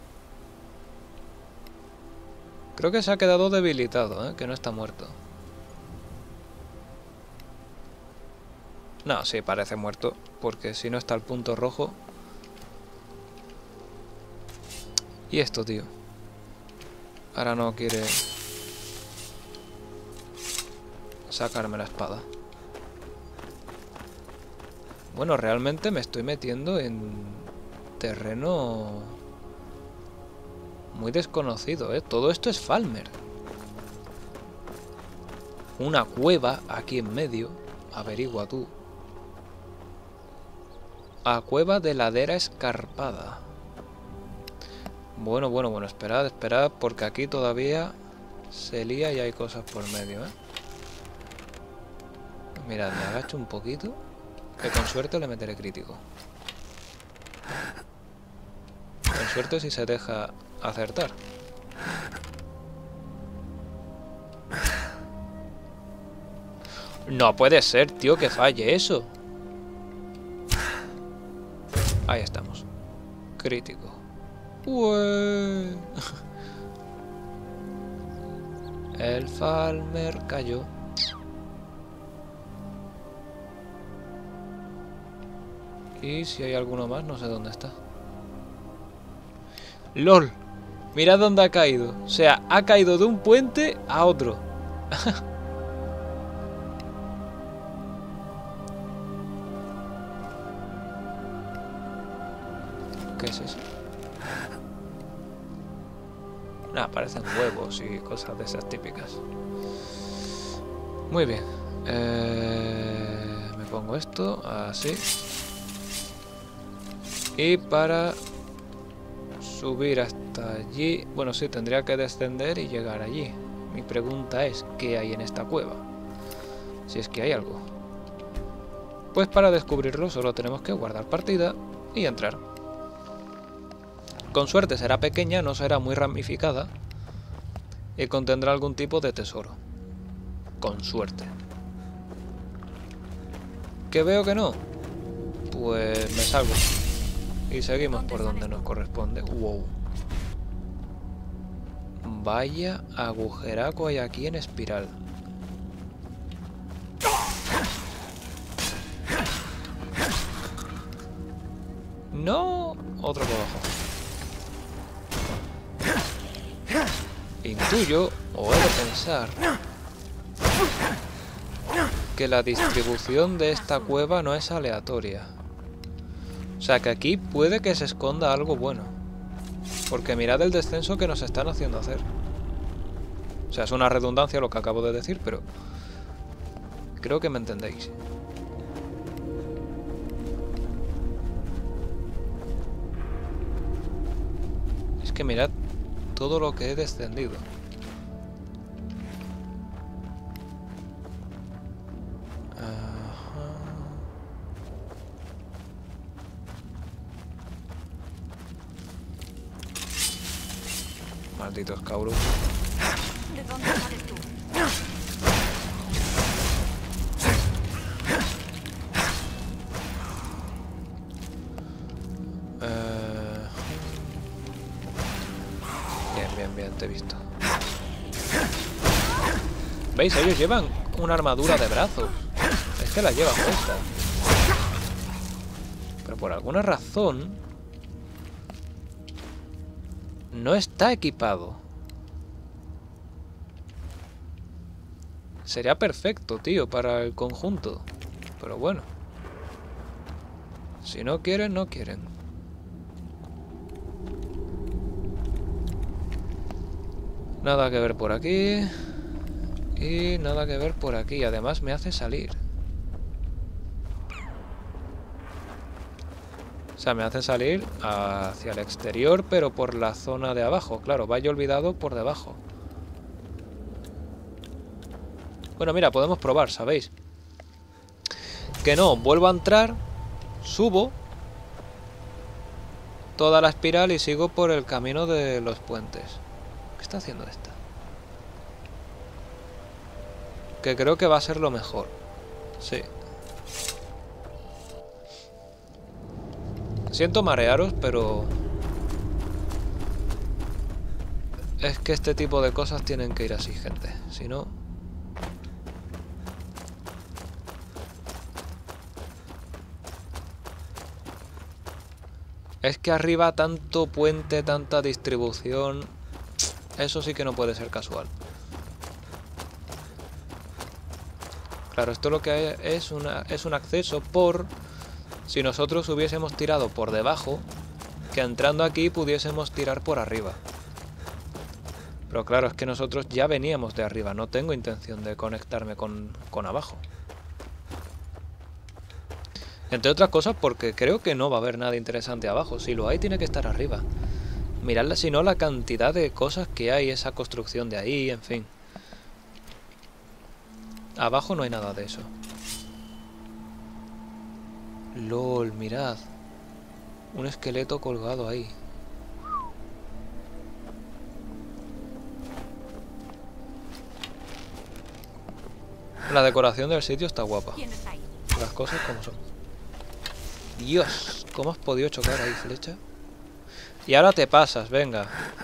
Creo que se ha quedado debilitado, ¿eh? Que no está muerto. No, sí, parece muerto. Porque si no está el punto rojo... Y esto, tío. Ahora no quiere... sacarme la espada. Bueno, realmente me estoy metiendo en terreno muy desconocido, ¿eh? Todo esto es Falmer. Una cueva aquí en medio. Averigua tú. A cueva de ladera escarpada. Bueno, bueno, bueno, esperad, esperad, porque aquí todavía se lía y hay cosas por medio, ¿eh? Mirad, me agacho un poquito, que con suerte le meteré crítico. Con suerte si se deja acertar. No puede ser, tío, que falle eso. Ahí estamos. Crítico. Ué. El Falmer cayó. Y si hay alguno más, no sé dónde está. ¡Lol! Mirad dónde ha caído. O sea, ha caído de un puente a otro. ¿Qué es eso? Nada, parecen huevos y cosas de esas típicas. Muy bien. Eh, me pongo esto así. Y para subir hasta allí... Bueno, sí, tendría que descender y llegar allí. Mi pregunta es, ¿qué hay en esta cueva? Si es que hay algo. Pues para descubrirlo solo tenemos que guardar partida y entrar. Con suerte será pequeña, no será muy ramificada y contendrá algún tipo de tesoro. Con suerte. ¿Que veo que no? Pues me salgo. Y seguimos por donde nos corresponde. Wow. Vaya agujeraco hay aquí en espiral. No, otro por abajo. Intuyo, o he de pensar, que la distribución de esta cueva no es aleatoria. O sea que aquí puede que se esconda algo bueno. Porque mirad el descenso que nos están haciendo hacer. O sea, es una redundancia lo que acabo de decir, pero creo que me entendéis. Es que mirad todo lo que he descendido. Ajá. Malditos cabros.
¿De dónde sales tú?
Eh... Bien, bien, bien, te he visto. ¿Veis? Ellos llevan una armadura de brazos. Es que la llevan puesta. Pero por alguna razón no está equipado. Sería perfecto, tío, para el conjunto. Pero bueno. Si no quieren, no quieren. Nada que ver por aquí. Y nada que ver por aquí. Además me hace salir. O sea, me hace salir hacia el exterior, pero por la zona de abajo. Claro, vaya olvidado por debajo. Bueno, mira, podemos probar, ¿sabéis? Que no, vuelvo a entrar, subo toda la espiral y sigo por el camino de los puentes. ¿Qué está haciendo esta? Que creo que va a ser lo mejor. Sí. Siento marearos, pero... es que este tipo de cosas tienen que ir así, gente. Si no... es que arriba tanto puente, tanta distribución... eso sí que no puede ser casual. Claro, esto lo que hay es, una, es un acceso por... si nosotros hubiésemos tirado por debajo, que entrando aquí pudiésemos tirar por arriba. Pero claro, es que nosotros ya veníamos de arriba. No tengo intención de conectarme con, con abajo. Entre otras cosas porque creo que no va a haber nada interesante abajo. Si lo hay, tiene que estar arriba. Miradla, si no, la cantidad de cosas que hay, esa construcción de ahí, en fin. Abajo no hay nada de eso. LOL, mirad. Un esqueleto colgado ahí. La decoración del sitio está guapa. Las cosas como son. Dios, ¿cómo has podido chocar ahí, flecha? Y ahora te pasas, venga.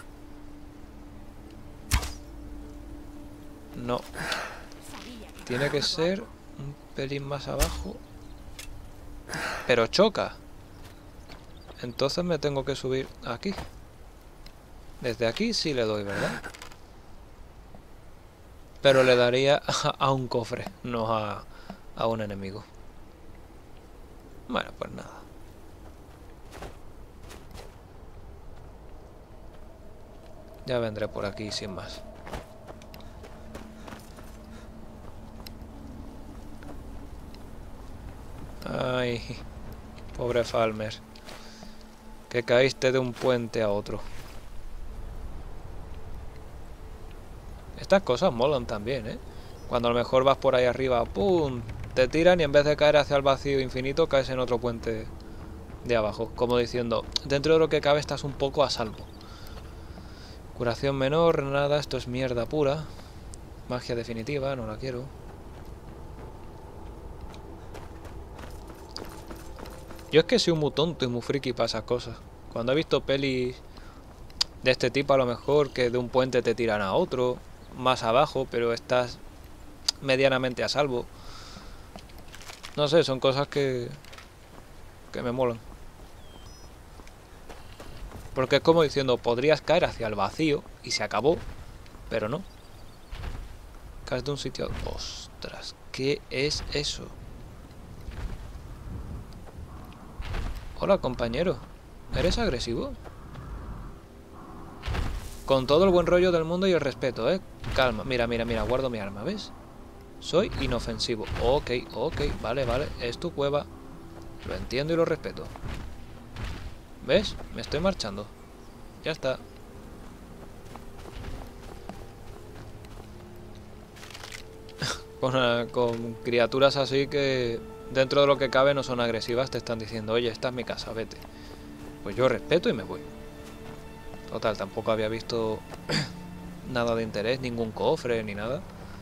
No. Tiene que ser un pelín más abajo. Pero choca. Entonces me tengo que subir aquí. Desde aquí sí le doy, ¿verdad? Pero le daría a un cofre, no a, a un enemigo. Bueno, pues nada. Ya vendré por aquí sin más. Ay, pobre Falmer. Que caíste de un puente a otro. Estas cosas molan también, ¿eh? Cuando a lo mejor vas por ahí arriba, ¡pum!, te tiran y en vez de caer hacia el vacío infinito, caes en otro puente de abajo. Como diciendo, dentro de lo que cabe estás un poco a salvo. Curación menor, nada, esto es mierda pura. Magia definitiva, no la quiero. Yo es que soy muy tonto y muy friki para esas cosas. Cuando he visto pelis de este tipo, a lo mejor que de un puente te tiran a otro, más abajo, pero estás medianamente a salvo. No sé, son cosas que que me molan. Porque es como diciendo, podrías caer hacia el vacío y se acabó, pero no. Caes de un sitio... Ostras, ¿qué es eso? Hola, compañero. ¿Eres agresivo? Con todo el buen rollo del mundo y el respeto, ¿eh? Calma. Mira, mira, mira. Guardo mi arma, ¿ves? Soy inofensivo. Ok, ok. Vale, vale. Es tu cueva. Lo entiendo y lo respeto. ¿Ves? Me estoy marchando. Ya está. con, con criaturas así que... dentro de lo que cabe no son agresivas, te están diciendo, oye, esta es mi casa, vete. Pues yo respeto y me voy. Total, tampoco había visto nada de interés, ningún cofre ni nada.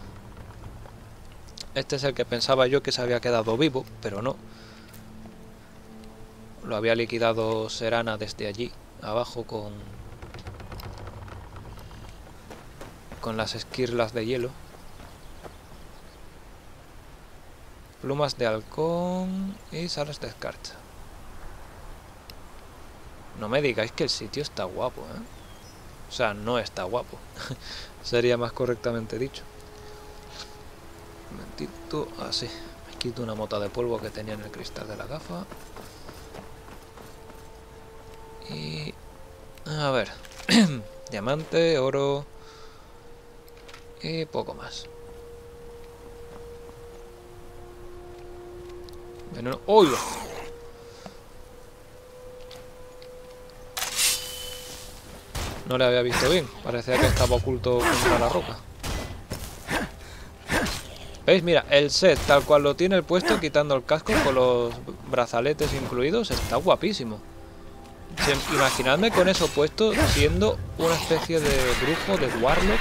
Este es el que pensaba yo que se había quedado vivo, pero no. Lo había liquidado Serana desde allí, abajo con... con las esquirlas de hielo. Plumas de halcón y salas de escarcha. No me digáis que el sitio está guapo, ¿eh? O sea, no está guapo. Sería más correctamente dicho. Un momentito, así. Me quito una mota de polvo que tenía en el cristal de la gafa. Y... a ver. Diamante, oro... y poco más. Veneno. ¡Uy! No le había visto bien. Parecía que estaba oculto contra la roca. ¿Veis? Mira, el set tal cual lo tiene el puesto, quitando el casco con los brazaletes incluidos, está guapísimo. Imaginadme con eso puesto siendo una especie de brujo, de warlock,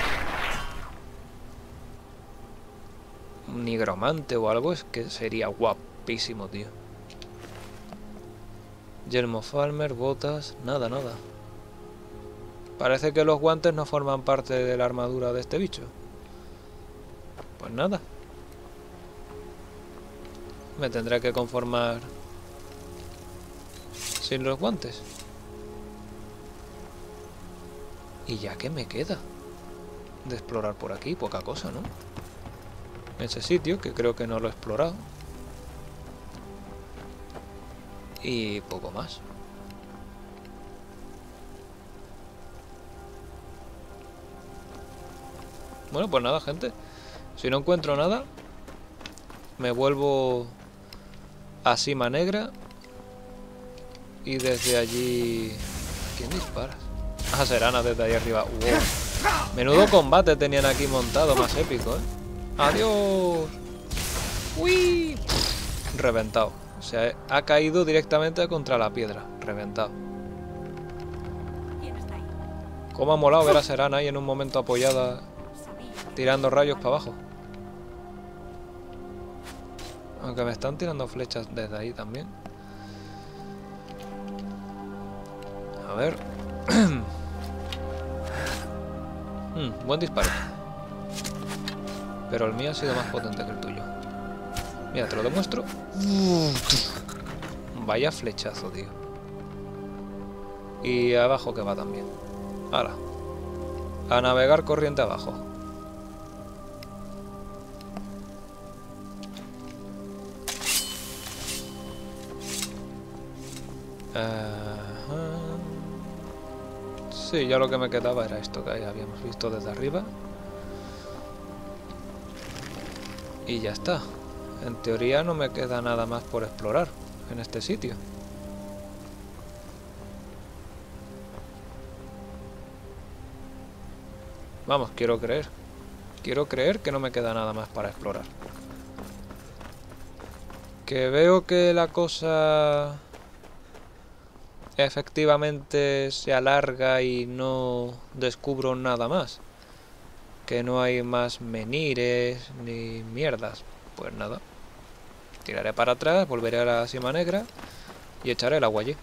un nigromante o algo, es que sería guapísimo, tío. Yelmo Farmer, botas, nada, nada. Parece que los guantes no forman parte de la armadura de este bicho. Pues nada. Me tendré que conformar sin los guantes. Y ya que me queda de explorar por aquí, poca cosa, ¿no? Ese sitio, que creo que no lo he explorado. Y poco más. Bueno, pues nada, gente. Si no encuentro nada, me vuelvo a Sima Negra. Y desde allí... ¿Quién dispara? Ah, Serana desde ahí arriba. Wow. Menudo combate tenían aquí montado, más épico, ¿eh? ¡Adiós! ¡Uy! Reventado. O sea, ha caído directamente contra la piedra. Reventado. Cómo ha molado ver a Serana ahí en un momento apoyada, tirando rayos para abajo. Aunque me están tirando flechas desde ahí también. A ver. mm, buen disparo. Pero el mío ha sido más potente que el tuyo. Mira, te lo demuestro. Vaya flechazo, tío. Y abajo que va también. Ahora. A navegar corriente abajo. Ajá. Sí, ya lo que me quedaba era esto que ahí habíamos visto desde arriba. Y ya está. En teoría no me queda nada más por explorar en este sitio. Vamos, quiero creer. Quiero creer que no me queda nada más para explorar. Que veo que la cosa efectivamente se alarga y no descubro nada más. Que no hay más menires ni mierdas. Pues nada. Tiraré para atrás, volveré a la Sima Negra y echaré el agua allí.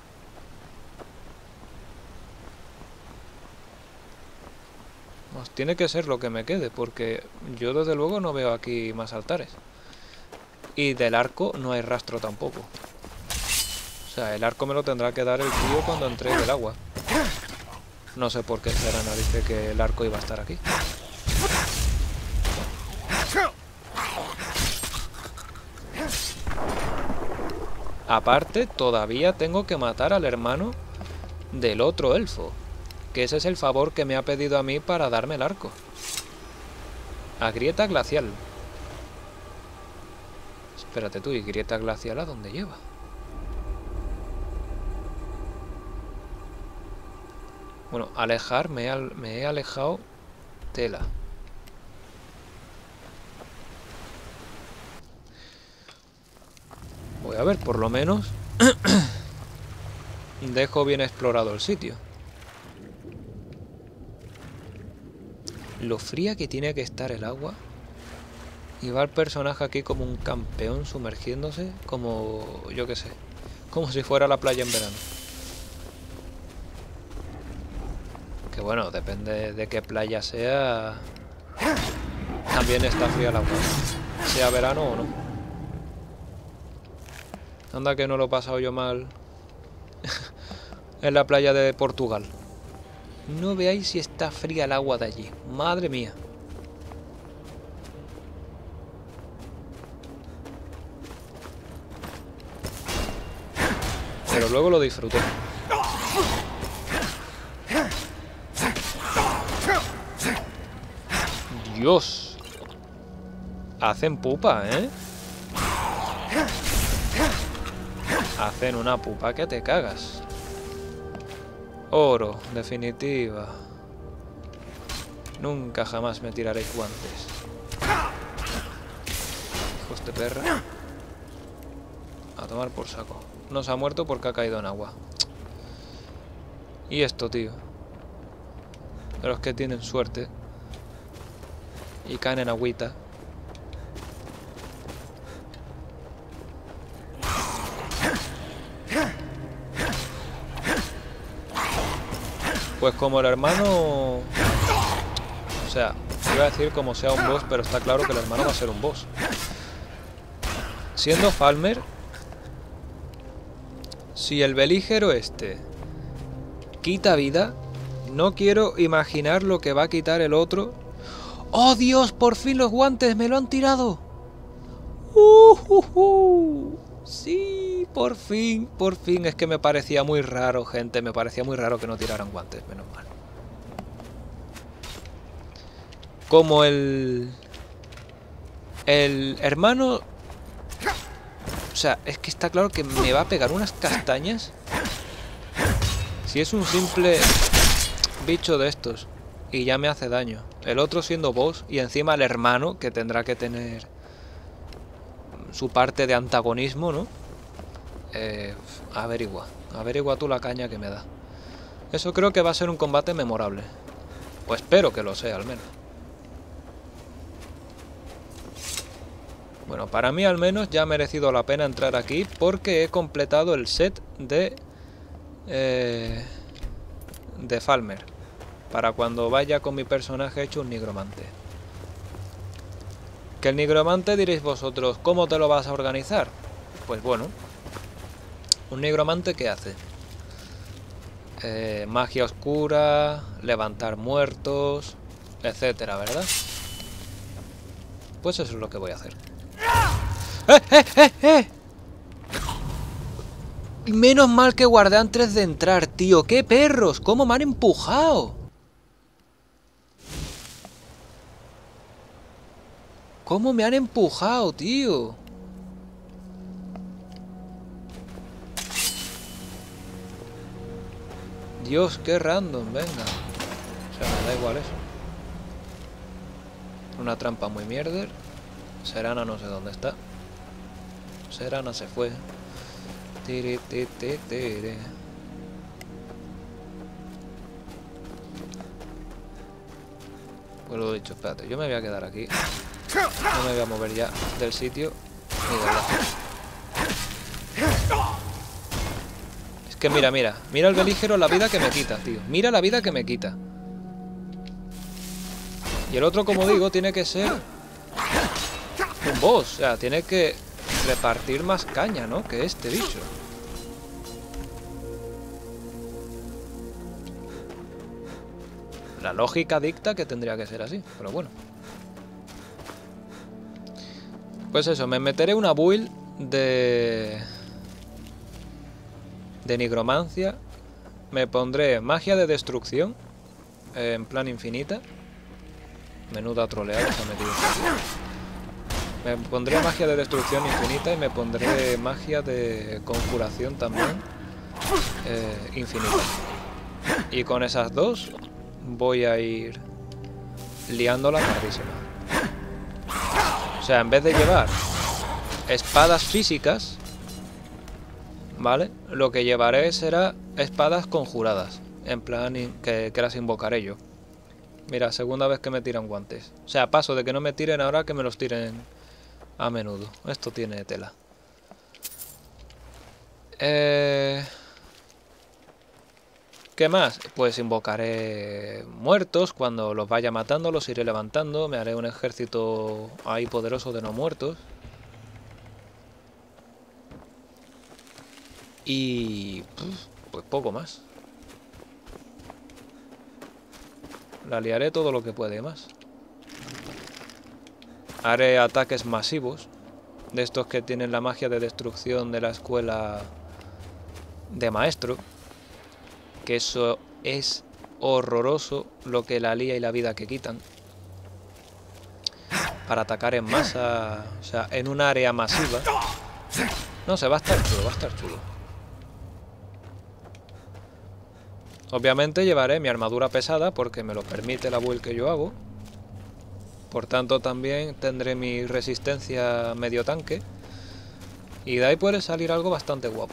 Pues tiene que ser lo que me quede, porque yo desde luego no veo aquí más altares. Y del arco no hay rastro tampoco. O sea, el arco me lo tendrá que dar el tío cuando entregue el agua. No sé por qué Serana dice que el arco iba a estar aquí. Aparte, todavía tengo que matar al hermano del otro elfo. Que ese es el favor que me ha pedido a mí para darme el arco. A Grieta Glacial. Espérate tú, ¿y Grieta Glacial a dónde lleva? Bueno, alejar, me he, me he alejado tela. Voy a ver, por lo menos dejo bien explorado el sitio. Lo fría que tiene que estar el agua. Y va el personaje aquí como un campeón sumergiéndose, como, yo qué sé, como si fuera la playa en verano. Que bueno, depende de qué playa sea, también está fría el agua, sea verano o no. Anda que no lo he pasado yo mal en la playa de Portugal. No veáis si está fría el agua de allí. Madre mía. Pero luego lo disfruté. Dios. Hacen pupa, ¿eh? Hacen una pupa que te cagas. Oro, definitiva. Nunca jamás me tiraré guantes. Hijos de perra. A tomar por saco. No se ha muerto porque ha caído en agua. Y esto, tío. De los que tienen suerte. Y caen en agüita. Pues como el hermano... O sea, iba a decir como sea un boss, pero está claro que el hermano va a ser un boss. Siendo Falmer, si el belígero este quita vida, no quiero imaginar lo que va a quitar el otro. ¡Oh, Dios! ¡Por fin los guantes me lo han tirado! ¡Uh, uh, uh! Sí, por fin, por fin. Es que me parecía muy raro, gente. Me parecía muy raro que no tiraran guantes, menos mal. Como el... El hermano... O sea, es que está claro que me va a pegar unas castañas. Si es un simple bicho de estos y ya me hace daño. El otro siendo boss y encima el hermano, que tendrá que tener su parte de antagonismo, ¿no? Eh, averigua. Averigua tú la caña que me da. Eso creo que va a ser un combate memorable. O espero que lo sea, al menos. Bueno, para mí al menos ya ha merecido la pena entrar aquí porque he completado el set de... Eh, de Falmer. Para cuando vaya con mi personaje hecho un nigromante. Que el nigromante diréis vosotros, ¿cómo te lo vas a organizar? Pues bueno, un nigromante ¿qué hace? Eh, magia oscura, levantar muertos, etcétera, ¿verdad? Pues eso es lo que voy a hacer. ¡Eh, eh, eh, eh! Menos mal que guardé antes de entrar, tío. ¡Qué perros! ¿Cómo me han empujado? ¿Cómo me han empujado, tío? Dios, qué random, venga. O sea, me da igual eso. Una trampa muy mierder. Serana no sé dónde está. Serana se fue. Tiri, tiri, tiri, tiri. Pues lo dicho, espérate, yo me voy a quedar aquí. No me voy a mover ya del sitio ni de lado. Es que mira, mira. Mira el belígero la vida que me quita, tío. Mira la vida que me quita. Y el otro, como digo, tiene que ser un boss. O sea, tiene que repartir más caña, ¿no? Que este bicho. La lógica dicta que tendría que ser así, pero bueno. Pues eso, me meteré una build de... de nigromancia. Me pondré magia de destrucción eh, en plan infinita. Menuda troleada se ha metido aquí. Me pondré magia de destrucción infinita y me pondré magia de conjuración también eh, infinita. Y con esas dos voy a ir liándola tardísima. O sea, en vez de llevar espadas físicas, ¿vale? Lo que llevaré será espadas conjuradas. En plan que, que las invocaré yo. Mira, segunda vez que me tiran guantes. O sea, paso de que no me tiren ahora que me los tiren a menudo. Esto tiene tela. Eh... ¿Qué más? Pues invocaré muertos. Cuando los vaya matando los iré levantando. Me haré un ejército ahí poderoso de no muertos. Y... pues poco más. La liaré todo lo que puede más. Haré ataques masivos. De estos que tienen la magia de destrucción de la escuela de maestro. Que eso es horroroso lo que la lía y la vida que quitan. Para atacar en masa, o sea, en un área masiva. No sé, va a estar chulo, va a estar chulo. Obviamente llevaré mi armadura pesada porque me lo permite la build que yo hago. Por tanto también tendré mi resistencia medio tanque. Y de ahí puede salir algo bastante guapo.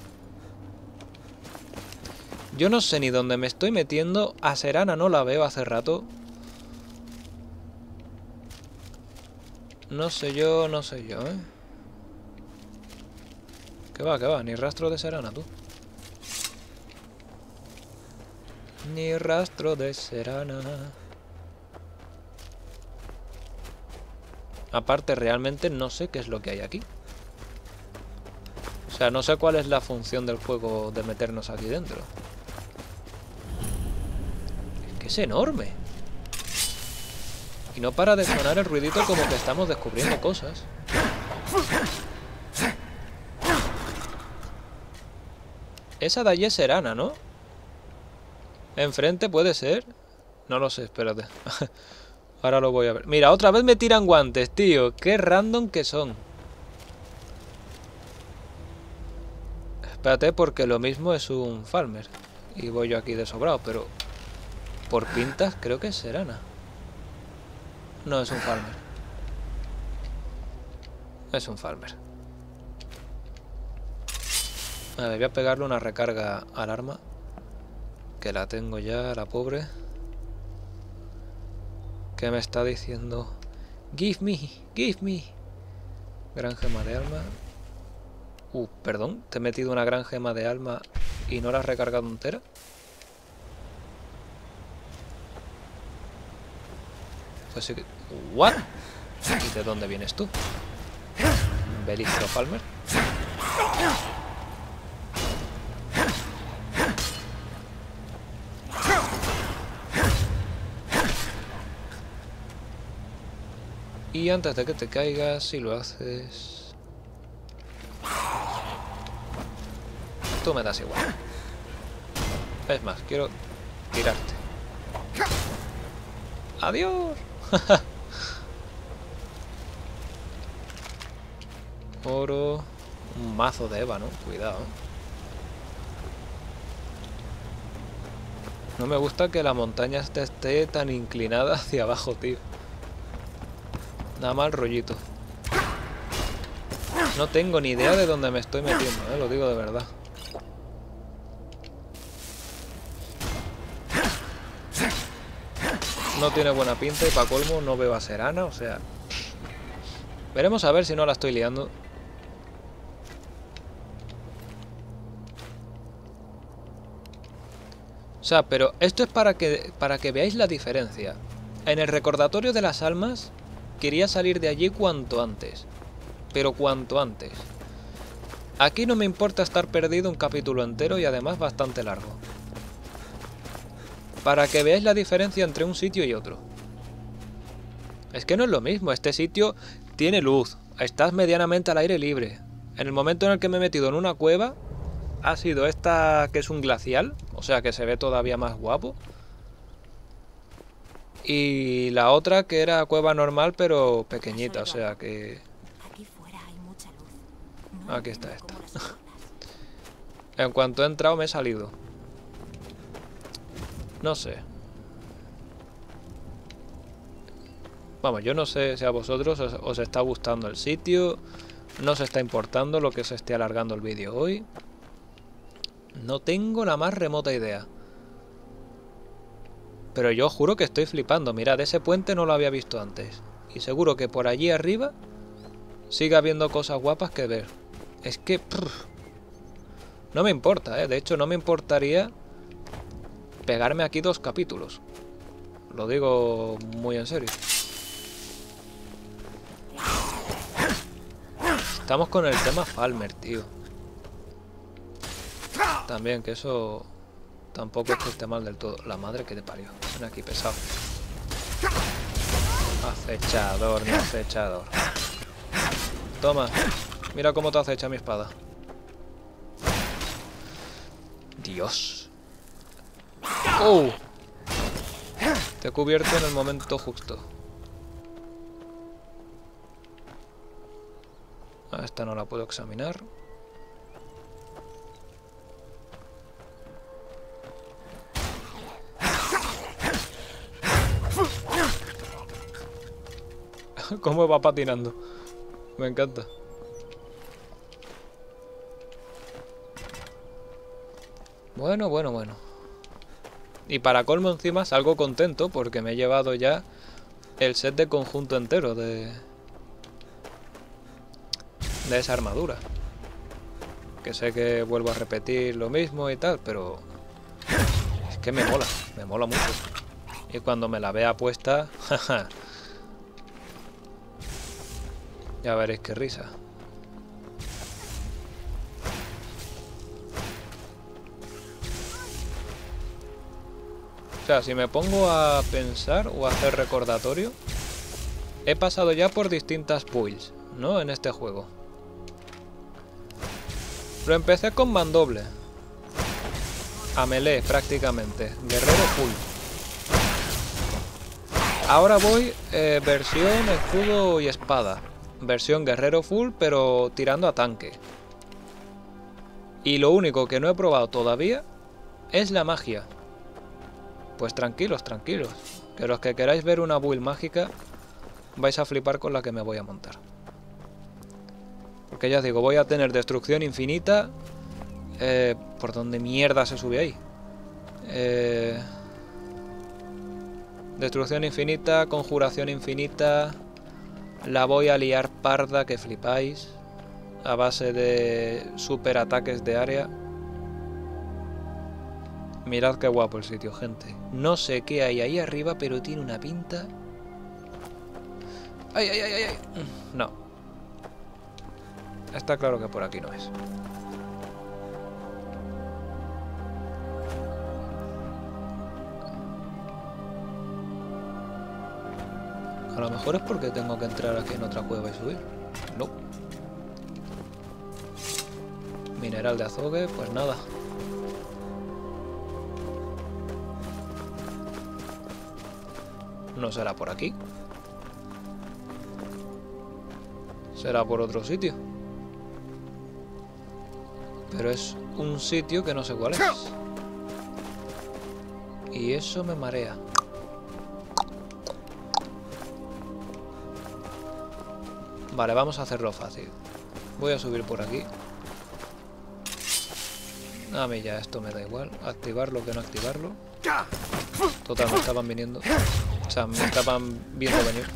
Yo no sé ni dónde me estoy metiendo. A Serana no la veo hace rato. No sé yo, no sé yo, ¿eh? ¿Qué va, qué va? Ni rastro de Serana, tú. Ni rastro de Serana. Aparte, realmente no sé qué es lo que hay aquí. O sea, no sé cuál es la función del juego de meternos aquí dentro. Es que es enorme. Y no para de sonar el ruidito como que estamos descubriendo cosas. Esa de allí es Serana, ¿no? Enfrente puede ser. No lo sé, espérate. Ahora lo voy a ver. Mira, otra vez me tiran guantes, tío. Qué random que son. Espérate, porque lo mismo es un farmer. Y voy yo aquí de sobrado, pero... por pintas creo que es Serana. No, es un farmer. Es un farmer. A ver, voy a pegarle una recarga al arma. Que la tengo ya, la pobre. ¿Qué me está diciendo? Give me, give me. Gran gema de alma. Uh, perdón, te he metido una gran gema de alma y no la has recargado entera. Pues sí que... ¿What? ¿Y de dónde vienes tú? Belistro Palmer. Y antes de que te caigas, si lo haces... tú me das igual. Es más, quiero tirarte. ¡Adiós! Oro... un mazo de ébano, cuidado. No me gusta que la montaña esté, esté tan inclinada hacia abajo, tío. Nada mal rollito. No tengo ni idea de dónde me estoy metiendo, ¿eh? Lo digo de verdad. No tiene buena pinta y para colmo no veo a Serana, o sea... veremos a ver si no la estoy liando. O sea, pero esto es para que, para que veáis la diferencia. En el recordatorio de las almas... quería salir de allí cuanto antes. Pero cuanto antes. Aquí no me importa estar perdido un capítulo entero y además bastante largo. Para que veáis la diferencia entre un sitio y otro. Es que no es lo mismo. Este sitio tiene luz. Estás medianamente al aire libre. En el momento en el que me he metido en una cueva, ha sido esta que es un glacial. O sea que se ve todavía más guapo. Y la otra que era cueva normal pero pequeñita, o sea que...
Aquí fuera hay mucha luz. No
aquí está esta.
entiendo cómo las soportas.
En cuanto he entrado me he salido. No sé. Vamos, yo no sé si a vosotros os, os está gustando el sitio. No os está importando lo que se esté alargando el vídeo hoy. No tengo la más remota idea. Pero yo juro que estoy flipando. Mirad, ese puente no lo había visto antes. Y seguro que por allí arriba sigue habiendo cosas guapas que ver. Es que... prr, no me importa, ¿eh? De hecho, no me importaría pegarme aquí dos capítulos. Lo digo muy en serio. Estamos con el tema Falmer, tío. También, que eso... tampoco es que esté mal del todo. La madre que te parió. Ven aquí, pesado. Acechador, no acechador. Toma. Mira cómo te acecha mi espada. Dios. ¡Oh! Te he cubierto en el momento justo. A esta no la puedo examinar. cómo va patinando. Me encanta. Bueno, bueno, bueno. Y para colmo encima salgo contento porque me he llevado ya el set de conjunto entero de... de esa armadura. Que sé que vuelvo a repetir lo mismo y tal, pero... es que me mola, me mola mucho. Y cuando me la vea puesta... jaja. Ya veréis qué risa. O sea, si me pongo a pensar o a hacer recordatorio, he pasado ya por distintas builds, ¿no? En este juego. Lo empecé con mandoble. A melee, prácticamente. Guerrero full. Ahora voy eh, versión escudo y espada. Versión guerrero full, pero tirando a tanque. Y lo único que no he probado todavía es la magia. Pues tranquilos, tranquilos. Que los que queráis ver una build mágica vais a flipar con la que me voy a montar. Porque ya os digo, voy a tener destrucción infinita. Eh, ¿Por dónde mierda se sube ahí? Eh, destrucción infinita, conjuración infinita. La voy a liar parda que flipáis. A base de super ataques de área. Mirad qué guapo el sitio, gente. No sé qué hay ahí arriba, pero tiene una pinta... ¡Ay, ay, ay, ay! ay! No. Está claro que por aquí no es. A lo mejor es porque tengo que entrar aquí en otra cueva y subir. No. Mineral de azogue, pues nada. No será por aquí. Será por otro sitio. Pero es un sitio que no sé cuál es. Y eso me marea. Vale, vamos a hacerlo fácil. Voy a subir por aquí. A mí ya esto me da igual. Activarlo que no activarlo. Total, me estaban viniendo. O sea, me estaban viendo venir.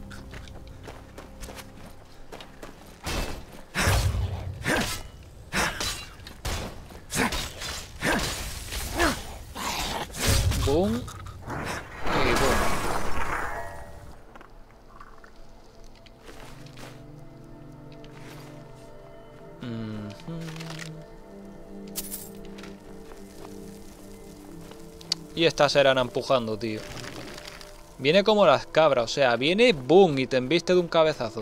Boom. Y boom. Mm-hmm. Y estas eran empujando, tío. Viene como las cabras, o sea, viene boom y te embiste de un cabezazo.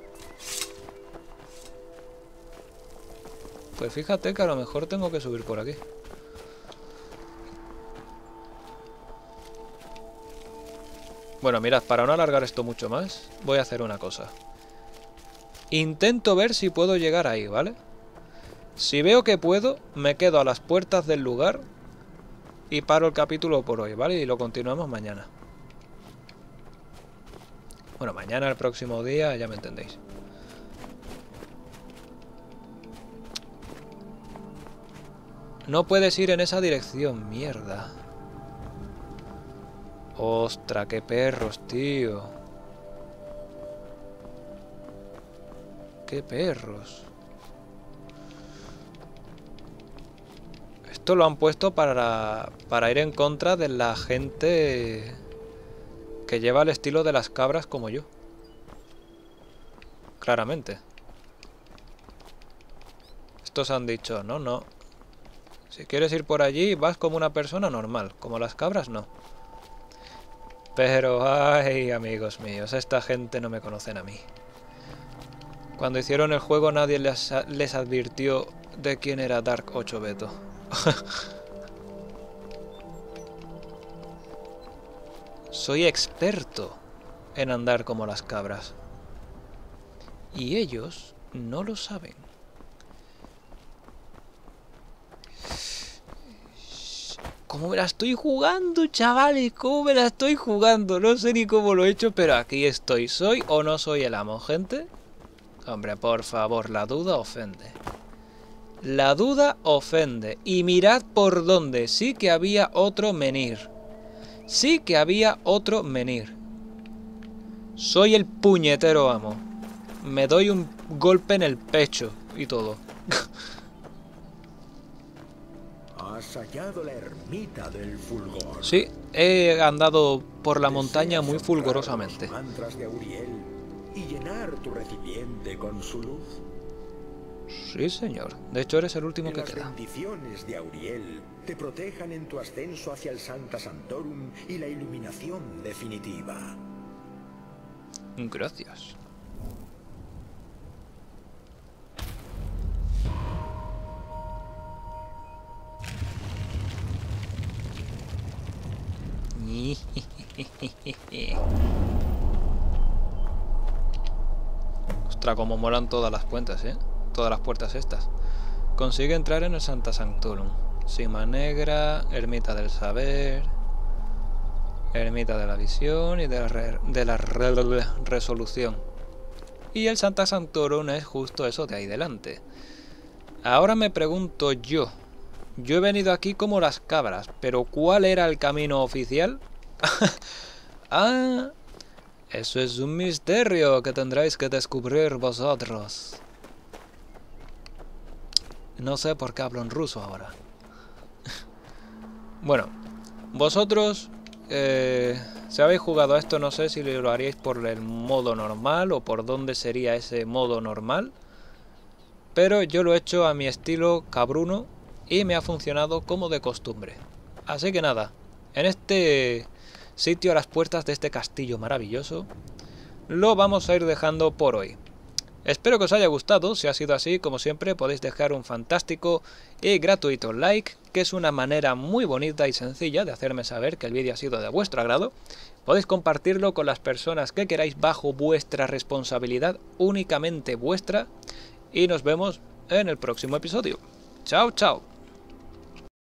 Pues fíjate que a lo mejor tengo que subir por aquí. Bueno, mirad, para no alargar esto mucho más, voy a hacer una cosa. Intento ver si puedo llegar ahí, ¿vale? Si veo que puedo, me quedo a las puertas del lugar y paro el capítulo por hoy, ¿vale? Y lo continuamos mañana. Bueno, mañana, el próximo día, ya me entendéis. No puedes ir en esa dirección, mierda. Ostra, qué perros, tío. Qué perros. Esto lo han puesto para, para ir en contra de la gente que lleva el estilo de las cabras como yo. Claramente. Estos han dicho, no, no. Si quieres ir por allí, vas como una persona normal. Como las cabras, no. Pero, ay, amigos míos, esta gente no me conocen a mí. Cuando hicieron el juego nadie les, les advirtió de quién era Dark ocho Beto. Soy experto en andar como las cabras. Y ellos no lo saben. ¿Cómo me la estoy jugando, chavales? ¿Cómo me la estoy jugando? No sé ni cómo lo he hecho, pero aquí estoy. ¿Soy o no soy el amo, gente? Hombre, por favor, la duda ofende. La duda ofende. Y mirad por dónde. Sí que había otro menir. Sí que había otro menir. Soy el puñetero amo. Me doy un golpe en el pecho y todo.
Has hallado la ermita del fulgor.
Sí, he andado por la montaña
¿Deseas
muy
honrar
fulgurosamente.
los mantras de Auriel y llenar tu recipiente con su luz?
Sí, señor. De hecho, eres el último
Que
que
las
queda.
bendiciones de Auriel te protejan en tu ascenso hacia el Sancta Sanctorum y la iluminación definitiva.
Gracias. Ostras, como molan todas las puertas, ¿eh? Todas las puertas estas. Consigue entrar en el Sancta Sanctorum. Cima Negra, Ermita del Saber, Ermita de la Visión y de la, re de la re Resolución. Y el Sancta Sanctorum es justo eso de ahí delante. Ahora me pregunto yo. Yo he venido aquí como las cabras, pero ¿cuál era el camino oficial? Ah, eso es un misterio que tendréis que descubrir vosotros. No sé por qué hablo en ruso ahora. Bueno, vosotros, eh, si habéis jugado a esto, no sé si lo haríais por el modo normal o por dónde sería ese modo normal. Pero yo lo he hecho a mi estilo cabruno y me ha funcionado como de costumbre. Así que nada, en este sitio a las puertas de este castillo maravilloso, lo vamos a ir dejando por hoy. Espero que os haya gustado. Si ha sido así, como siempre, podéis dejar un fantástico y gratuito like, que es una manera muy bonita y sencilla de hacerme saber que el vídeo ha sido de vuestro agrado. Podéis compartirlo con las personas que queráis bajo vuestra responsabilidad, únicamente vuestra, y nos vemos en el próximo episodio. Chao, chao.